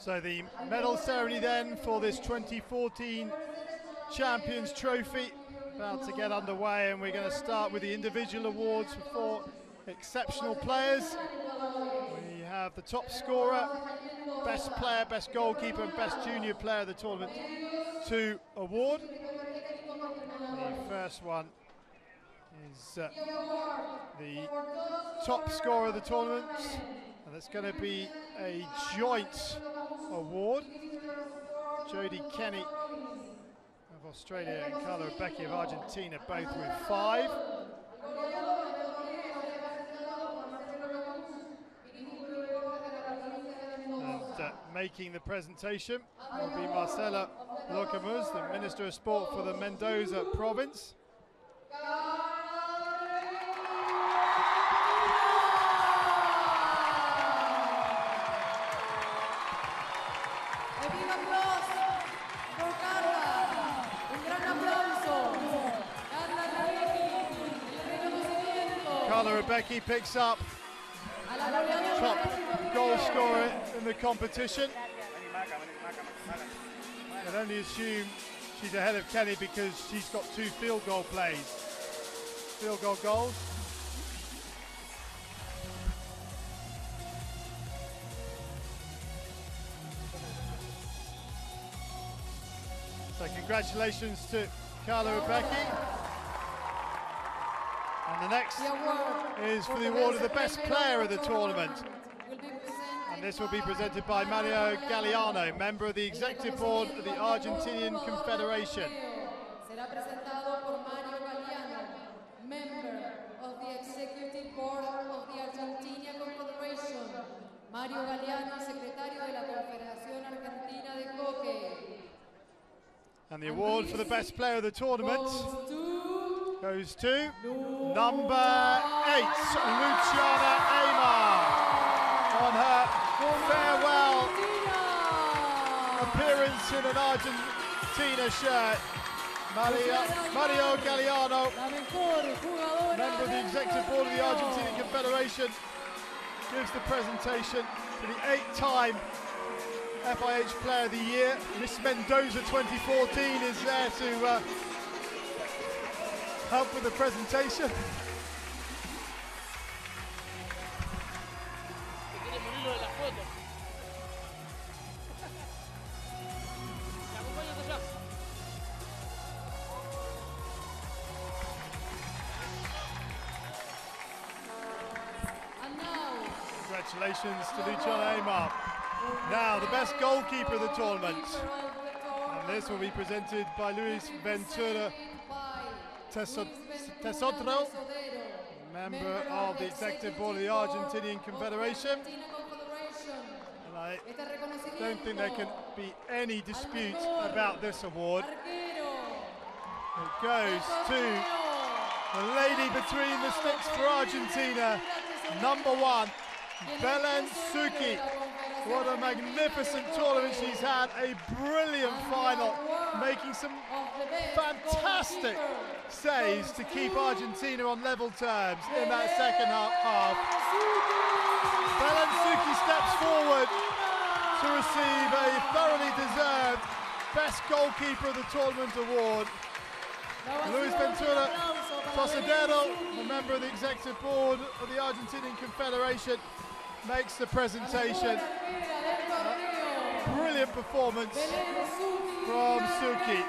So the medal ceremony then for this 2014 Champions Trophy about to get underway, and we're going to start with the individual awards for 4 exceptional players. We have the top scorer, best player, best goalkeeper and best junior player of the tournament to award. The first one is the top scorer of the tournament, and it's going to be a joint award. Jodie Kenny of Australia and Carla Rebecchi of Argentina, both with 5. And making the presentation will be Marcela Locamuz, the Minister of Sport for the Mendoza province. Carla Rebecchi picks up top goal scorer in the competition. I'd only assume she's ahead of Kenny because she's got 2 field goal goals. So congratulations to Carla Rebecchi. And the next is for the award of the best player of the tournament. And this will be presented by Mario Galliano, member of the executive board of the Argentinian Confederation. Será presentado por Mario Galliano, member of the executive board of the Argentinian Confederation. Mario Galliano, secretario de la Confederación Argentina de Hockey. And the award for the best player of the tournament goes to number 8, Luciana Aymar, on her farewell appearance in an Argentina shirt. Mario Galliano, member of the executive board of the Argentinian Confederation, gives the presentation to the 8-time FIH Player of the Year. Miss Mendoza 2014 is there to help with the presentation. Congratulations to Luciana Aymar. Now, the best goalkeeper of the tournament. And this will be presented by Luis Ventura Tesotro, member of the executive board of the Argentinian Confederation. And I don't think there can be any dispute about this award. It goes to the lady between the sticks for Argentina, number 1, Belen Suki. What a magnificent tournament she's had, a brilliant final, making some fantastic saves to keep Argentina on level terms in that second half. Belen Suki steps forward to receive a thoroughly deserved Best Goalkeeper of the Tournament award. Luis Ventura Tosadero, a member of the executive board of the Argentinian Confederation, makes the presentation. Brilliant performance from Suki.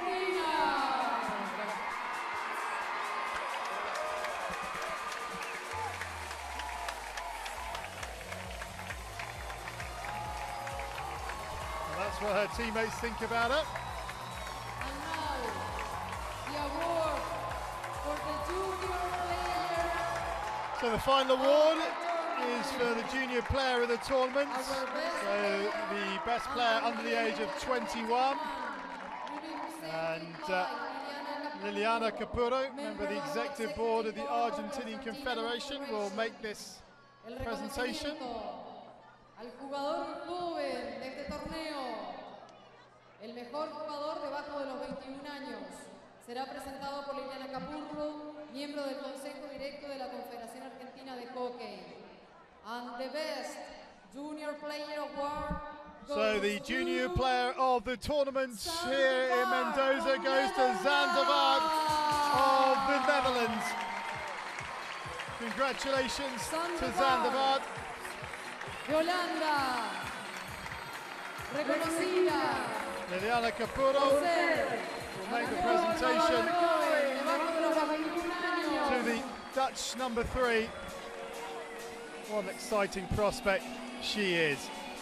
And that's what her teammates think about it. And now, the award for the junior player. So the final award is for the junior player of the tournament. So the best player under the age of 21. And Liliana Capurro, member of the executive board of the Argentinian Confederation, will make this presentation. Al jugador joven de este torneo, el mejor jugador debajo de los 21 años, será presentado por Liliana Capurro, miembro del Consejo Directo de la Confederación Argentina de Hockey. And the best junior player award So the junior player of the tournament here in Mendoza goes to Zandervaart of the Netherlands. Congratulations to Zandervaart. Holanda, reconocida. Liliana Capurro will make the presentation to the Dutch number 3. What an exciting prospect she is.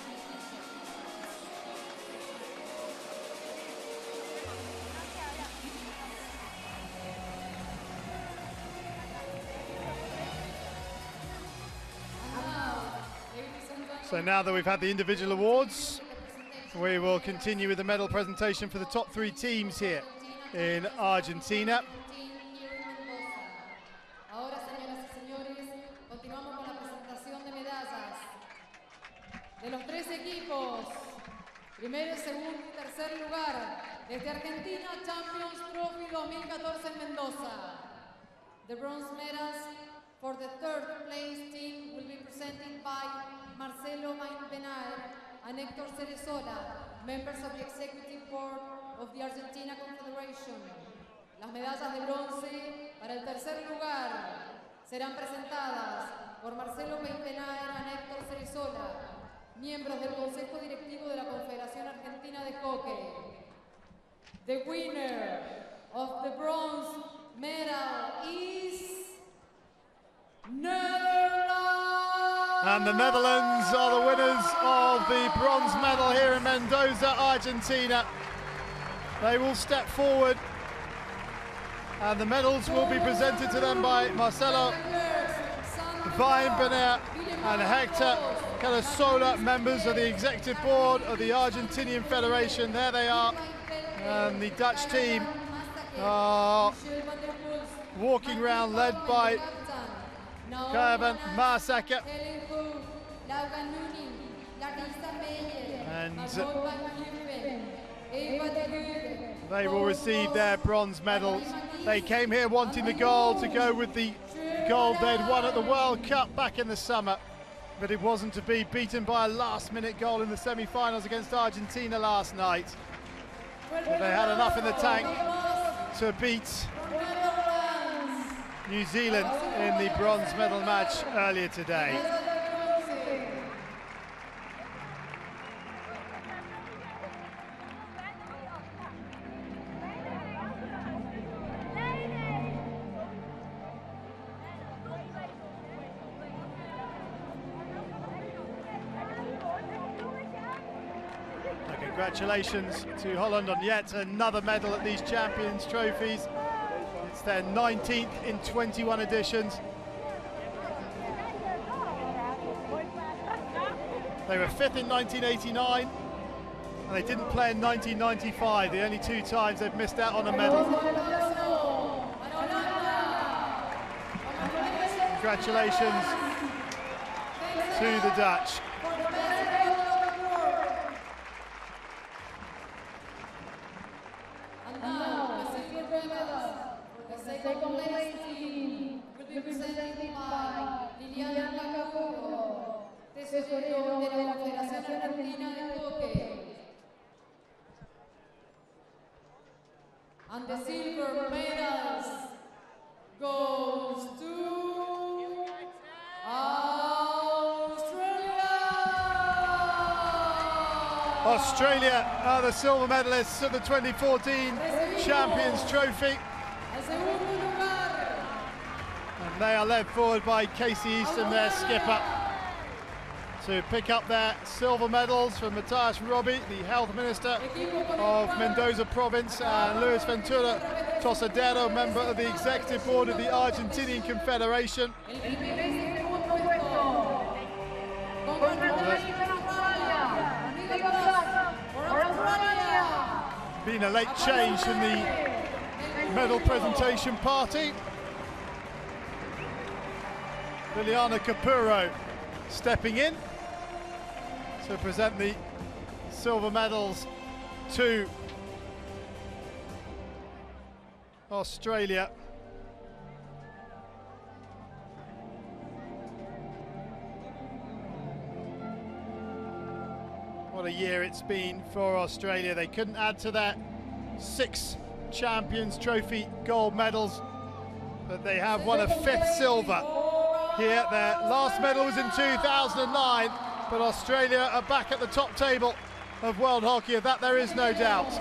So now that we've had the individual awards, we will continue with the medal presentation for the top 3 teams here in Argentina. Ahora, señoras y señores, continuamos con la presentación de medallas de los 3 equipos. Primero, segundo y tercer lugar desde Argentina Champions Trophy 2014 en Mendoza. The bronze medals for the third place team will be presented by Marcelo Mainpenar and Héctor Cerezola, members of the Executive Board of the Argentina Confederation. Las medallas de bronce para el tercer lugar serán presentadas por Marcelo Mainpenar y Héctor Cerezola, miembros del Consejo Directivo de la Confederación Argentina de Hockey. The winner of the bronze medal is Netherlands! And the Netherlands are the winners of the bronze medal here in Mendoza, Argentina. They will step forward and the medals will be presented to them by Marcelo Mainpenar and Hector Cerezola, members of the executive board of the Argentinian Federation. There they are, and the Dutch team are walking around, led by Kevin Marsacker. And they will receive their bronze medals. They came here wanting the gold to go with the gold they'd won at the World Cup back in the summer, but it wasn't to be, beaten by a last-minute goal in the semi-finals against Argentina last night. But they had enough in the tank to beat New Zealand in the bronze medal match earlier today. Congratulations to Holland on yet another medal at these Champions Trophies. It's their 19th in 21 editions. They were 5th in 1989 and they didn't play in 1995, the only 2 times they've missed out on a medal. Congratulations to the Dutch. Second place team will be presented by Liliana Capurro, tesorero de la Confederación Argentina de Hockey. And the silver medals goes to Australia are the silver medalists of the 2014 Champions Trophy. And they are led forward by Casey Easton, their skipper, to pick up their silver medals from Matthias Robbie, the health minister of Mendoza province, and Luis Ventura Tosadero, member of the executive board of the Argentinian Confederation. Been a late change in the medal presentation party. Liliana Capurro stepping in to present the silver medals to Australia. What a year it's been for Australia. They couldn't add to that 6 Champions Trophy gold medals, but they have won a 5th silver here. Their last medal was in 2009, but Australia are back at the top table of world hockey. Of that there is no doubt.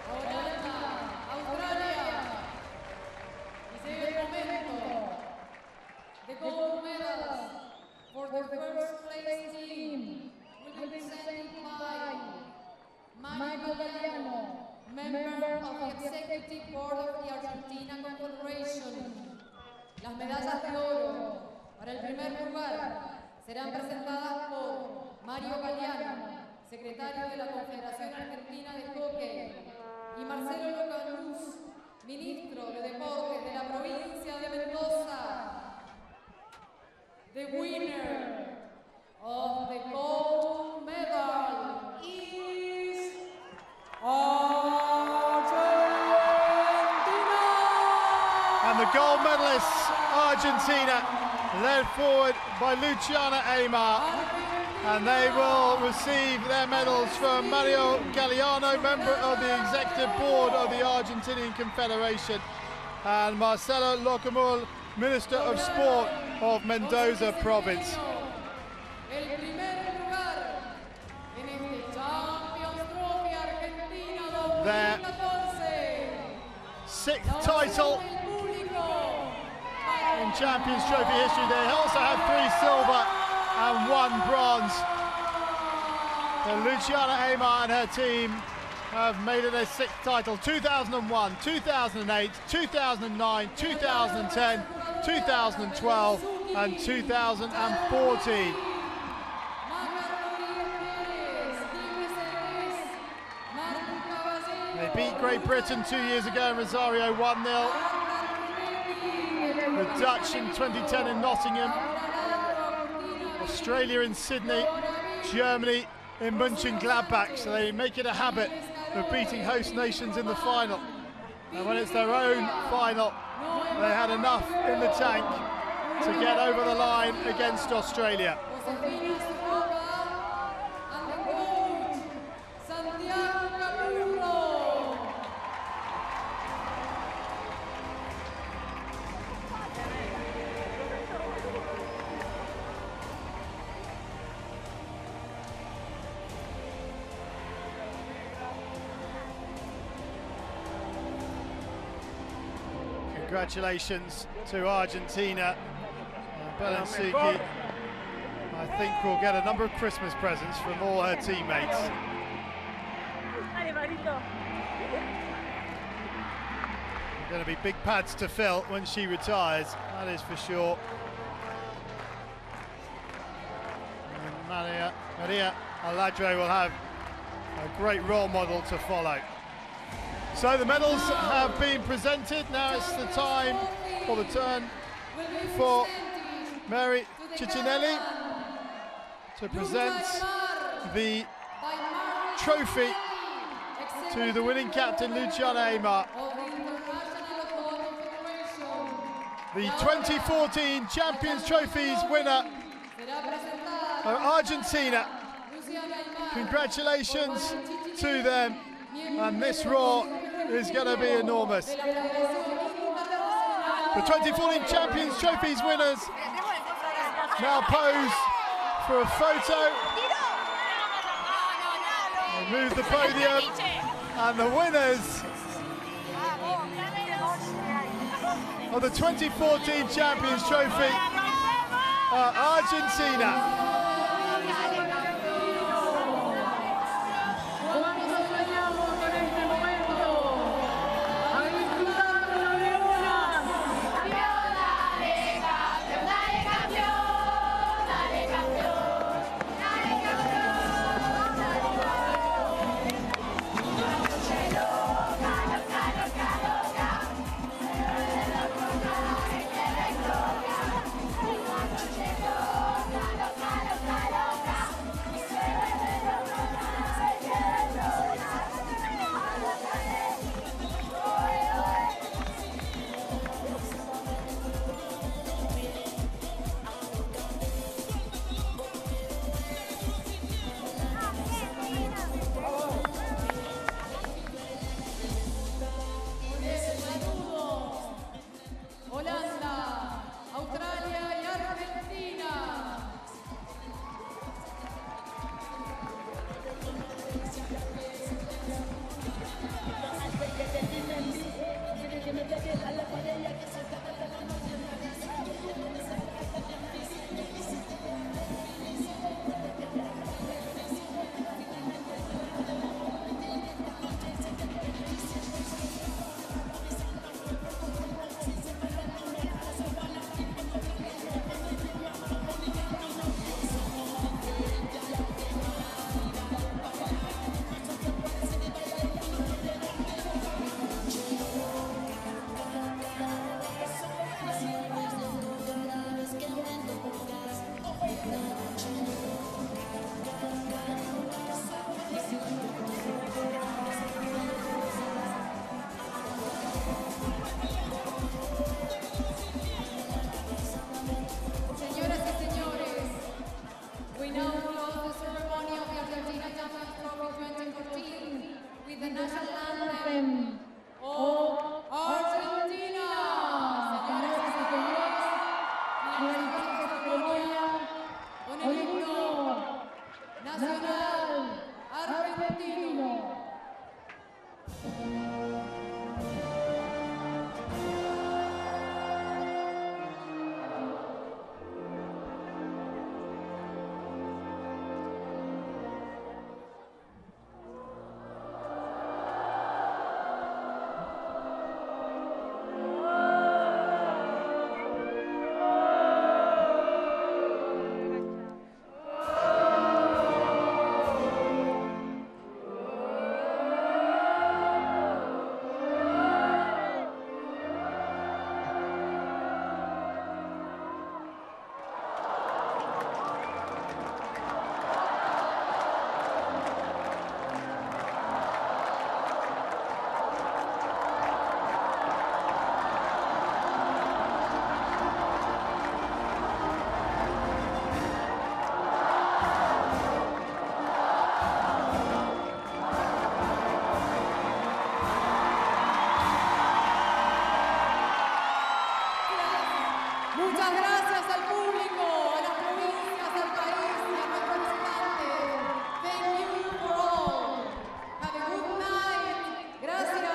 The gold medals for the first place team will be presented by Mario Galiano, member of the Executive Board of the Argentina Confederation. Las medallas de oro para el primer lugar serán presentadas por Mario Galiano, secretario de la Confederación Argentina de Hockey, y Marcelo Locanuz, ministro de Deportes de la provincia de Mendoza. The winner of the gold medal is Argentina! And the gold medalists, Argentina, led forward by Luciana Aymar. And they will receive their medals from Mario Galiano, member of the Executive Board of the Argentinian Confederation, and Marcelo Locamul, Minister of Sport of Mendoza Province. Their 6th title in Champions Trophy history. They also have 3 silver and 1 bronze. And Luciana Aymar and her team have made it their 6th title. 2001, 2008, 2009, 2010, 2012 and 2014. They beat Great Britain 2 years ago in Rosario 1-0. The Dutch in 2010 in Nottingham. Australia in Sydney. Germany in Mönchengladbach. So they make it a habit of beating host nations in the final. And when it's their own final, they had enough in the tank to get over the line against Australia. Congratulations to Argentina. Belensuki, I think, will get a number of Christmas presents from all her teammates. Going to be big pads to fill when she retires, that is for sure. And Maria Aladre will have a great role model to follow. So the medals have been presented. Now it's the time, or the turn, for Mary Ciccinelli to present the trophy to the winning captain Luciana Aymar. The 2014 Champions Trophies winner of Argentina. Congratulations to them, and this roar is going to be enormous. The 2014 Champions Trophies winners now pose for a photo. They move the podium, and the winners of the 2014 Champions Trophy are Argentina. nacional argentino. Muchas gracias al público, a las provincias, al país y a nuestros visitantes. Thank you for all. Have a good night. Gracias.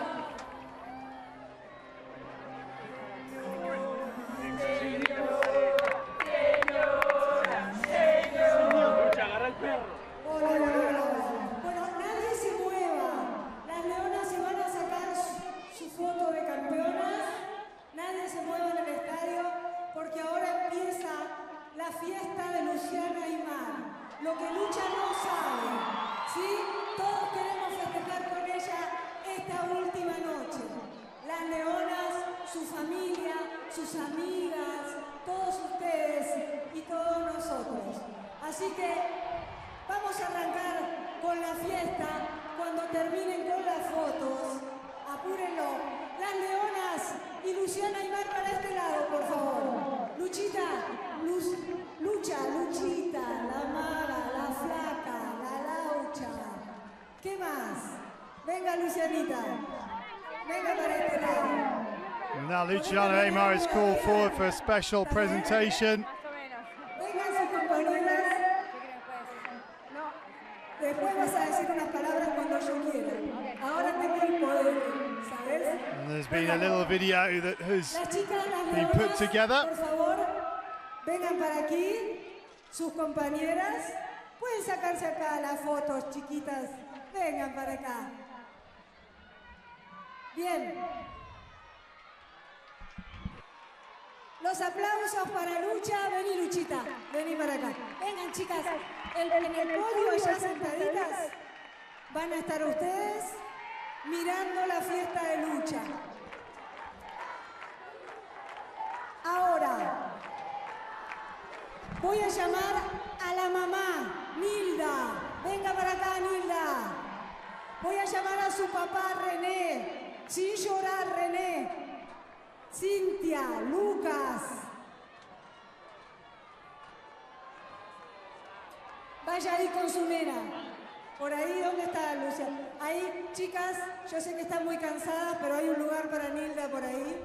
Agarra el perro. Bueno, nadie se mueva. Las leonas se van a sacar su foto de campeonas. Nadie se mueva en el estadio porque ahora empieza la fiesta de Luciana Aymar. Lo que Lucha no sabe, ¿sí? Todos queremos festejar con ella esta última noche. Las leonas, su familia, sus amigas, todos ustedes y todos nosotros. Así que vamos a arrancar con la fiesta. Cuando terminen con las fotos, apúrenlo. Las leonas y Luciana Aymar para este lado, por favor. Luchita, Luchita, la maga, la flaca, la laucha. ¿Qué más? Venga, Lucianita. Venga para este lado. Now Luciana Aymar is called forward for a special presentation. Vengan sus compañeras. Después vas a decir unas palabras cuando yo quiera. Ahora tengo el poder, ¿sabes? And there's been a little video that has Las chicas, las been put leonas, together. por favor, vengan para aquí. Sus compañeras. Pueden sacarse acá las fotos, chiquitas. Vengan para acá. Bien. Los aplausos para Lucha. Vení, Luchita. Vení para acá. Vengan, chicas. En el podio, allá sentaditas, van a estar ustedes mirando la fiesta de Lucha. Ahora, voy a llamar a la mamá, Nilda. Venga para acá, Nilda. Voy a llamar a su papá, René. Sin llorar, René. Cintia, Lucas. Vaya ahí con su nena. Por ahí, ¿dónde está Lucia? Ahí, chicas, yo sé que están muy cansadas, pero hay un lugar para Nilda por ahí.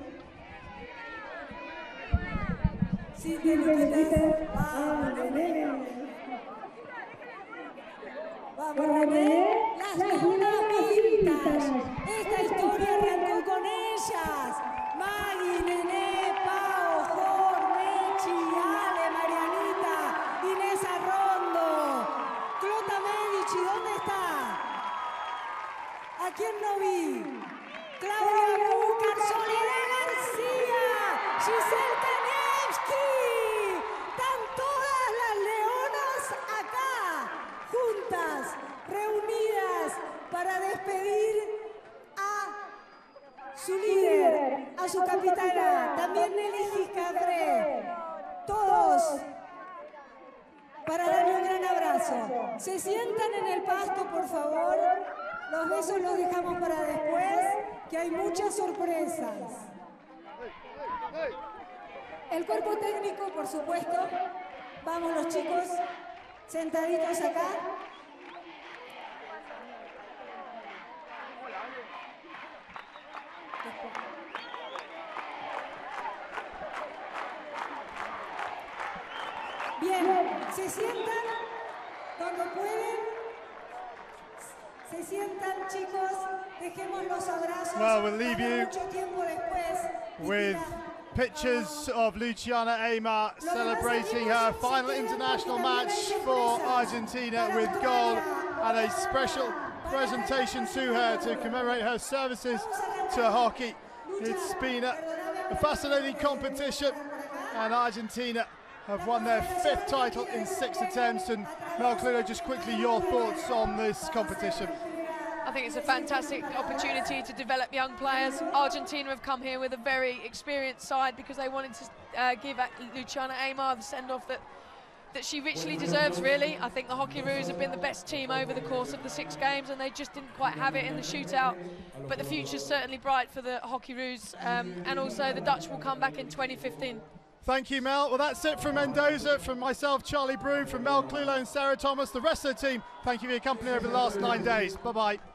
Sí, vamos, René. Vamos, René. Las leonas vintage. Esta historia arrancó con ellas. Maggie, Nené, Pau, Jor, Mechi, Ale, Marianita, Inés Arrondo, Clota Medici, ¿dónde está? ¿A quién no vi? Claudia Búcar, Soledad García, Giselle Kanevsky. Están todas las leonas acá, juntas, reunidas para despedir a su líder, a su capitana, también Nelly Giscabré. Todos para darle un gran abrazo. Se sientan en el pasto, por favor. Los besos los dejamos para después, que hay muchas sorpresas. El cuerpo técnico, por supuesto. Vamos los chicos, sentaditos acá. Bien, se sientan Cuando pueden, se sientan, chicos, dejemos los abrazos. Well, we'll leave you mucho tiempo después. with pictures of Luciana Aymar celebrating her final international match for Argentina with gold, and a special presentation to her to commemorate her services to hockey. It's been a fascinating competition, and Argentina have won their 5th title in 6 attempts. And Mel Clulo, just quickly your thoughts on this competition. I think it's a fantastic opportunity to develop young players. Argentina have come here with a very experienced side because they wanted to give Luciana Aymar the send-off that she richly deserves, really. I think the Hockeyroos have been the best team over the course of the 6 games, and they just didn't quite have it in the shootout. But the future's certainly bright for the Hockeyroos, and also the Dutch will come back in 2015. Thank you, Mel. Well, that's it from Mendoza, from myself, Charlie Broom, from Mel Clulo and Sarah Thomas. The rest of the team, thank you for your company over the last 9 days. Bye-bye.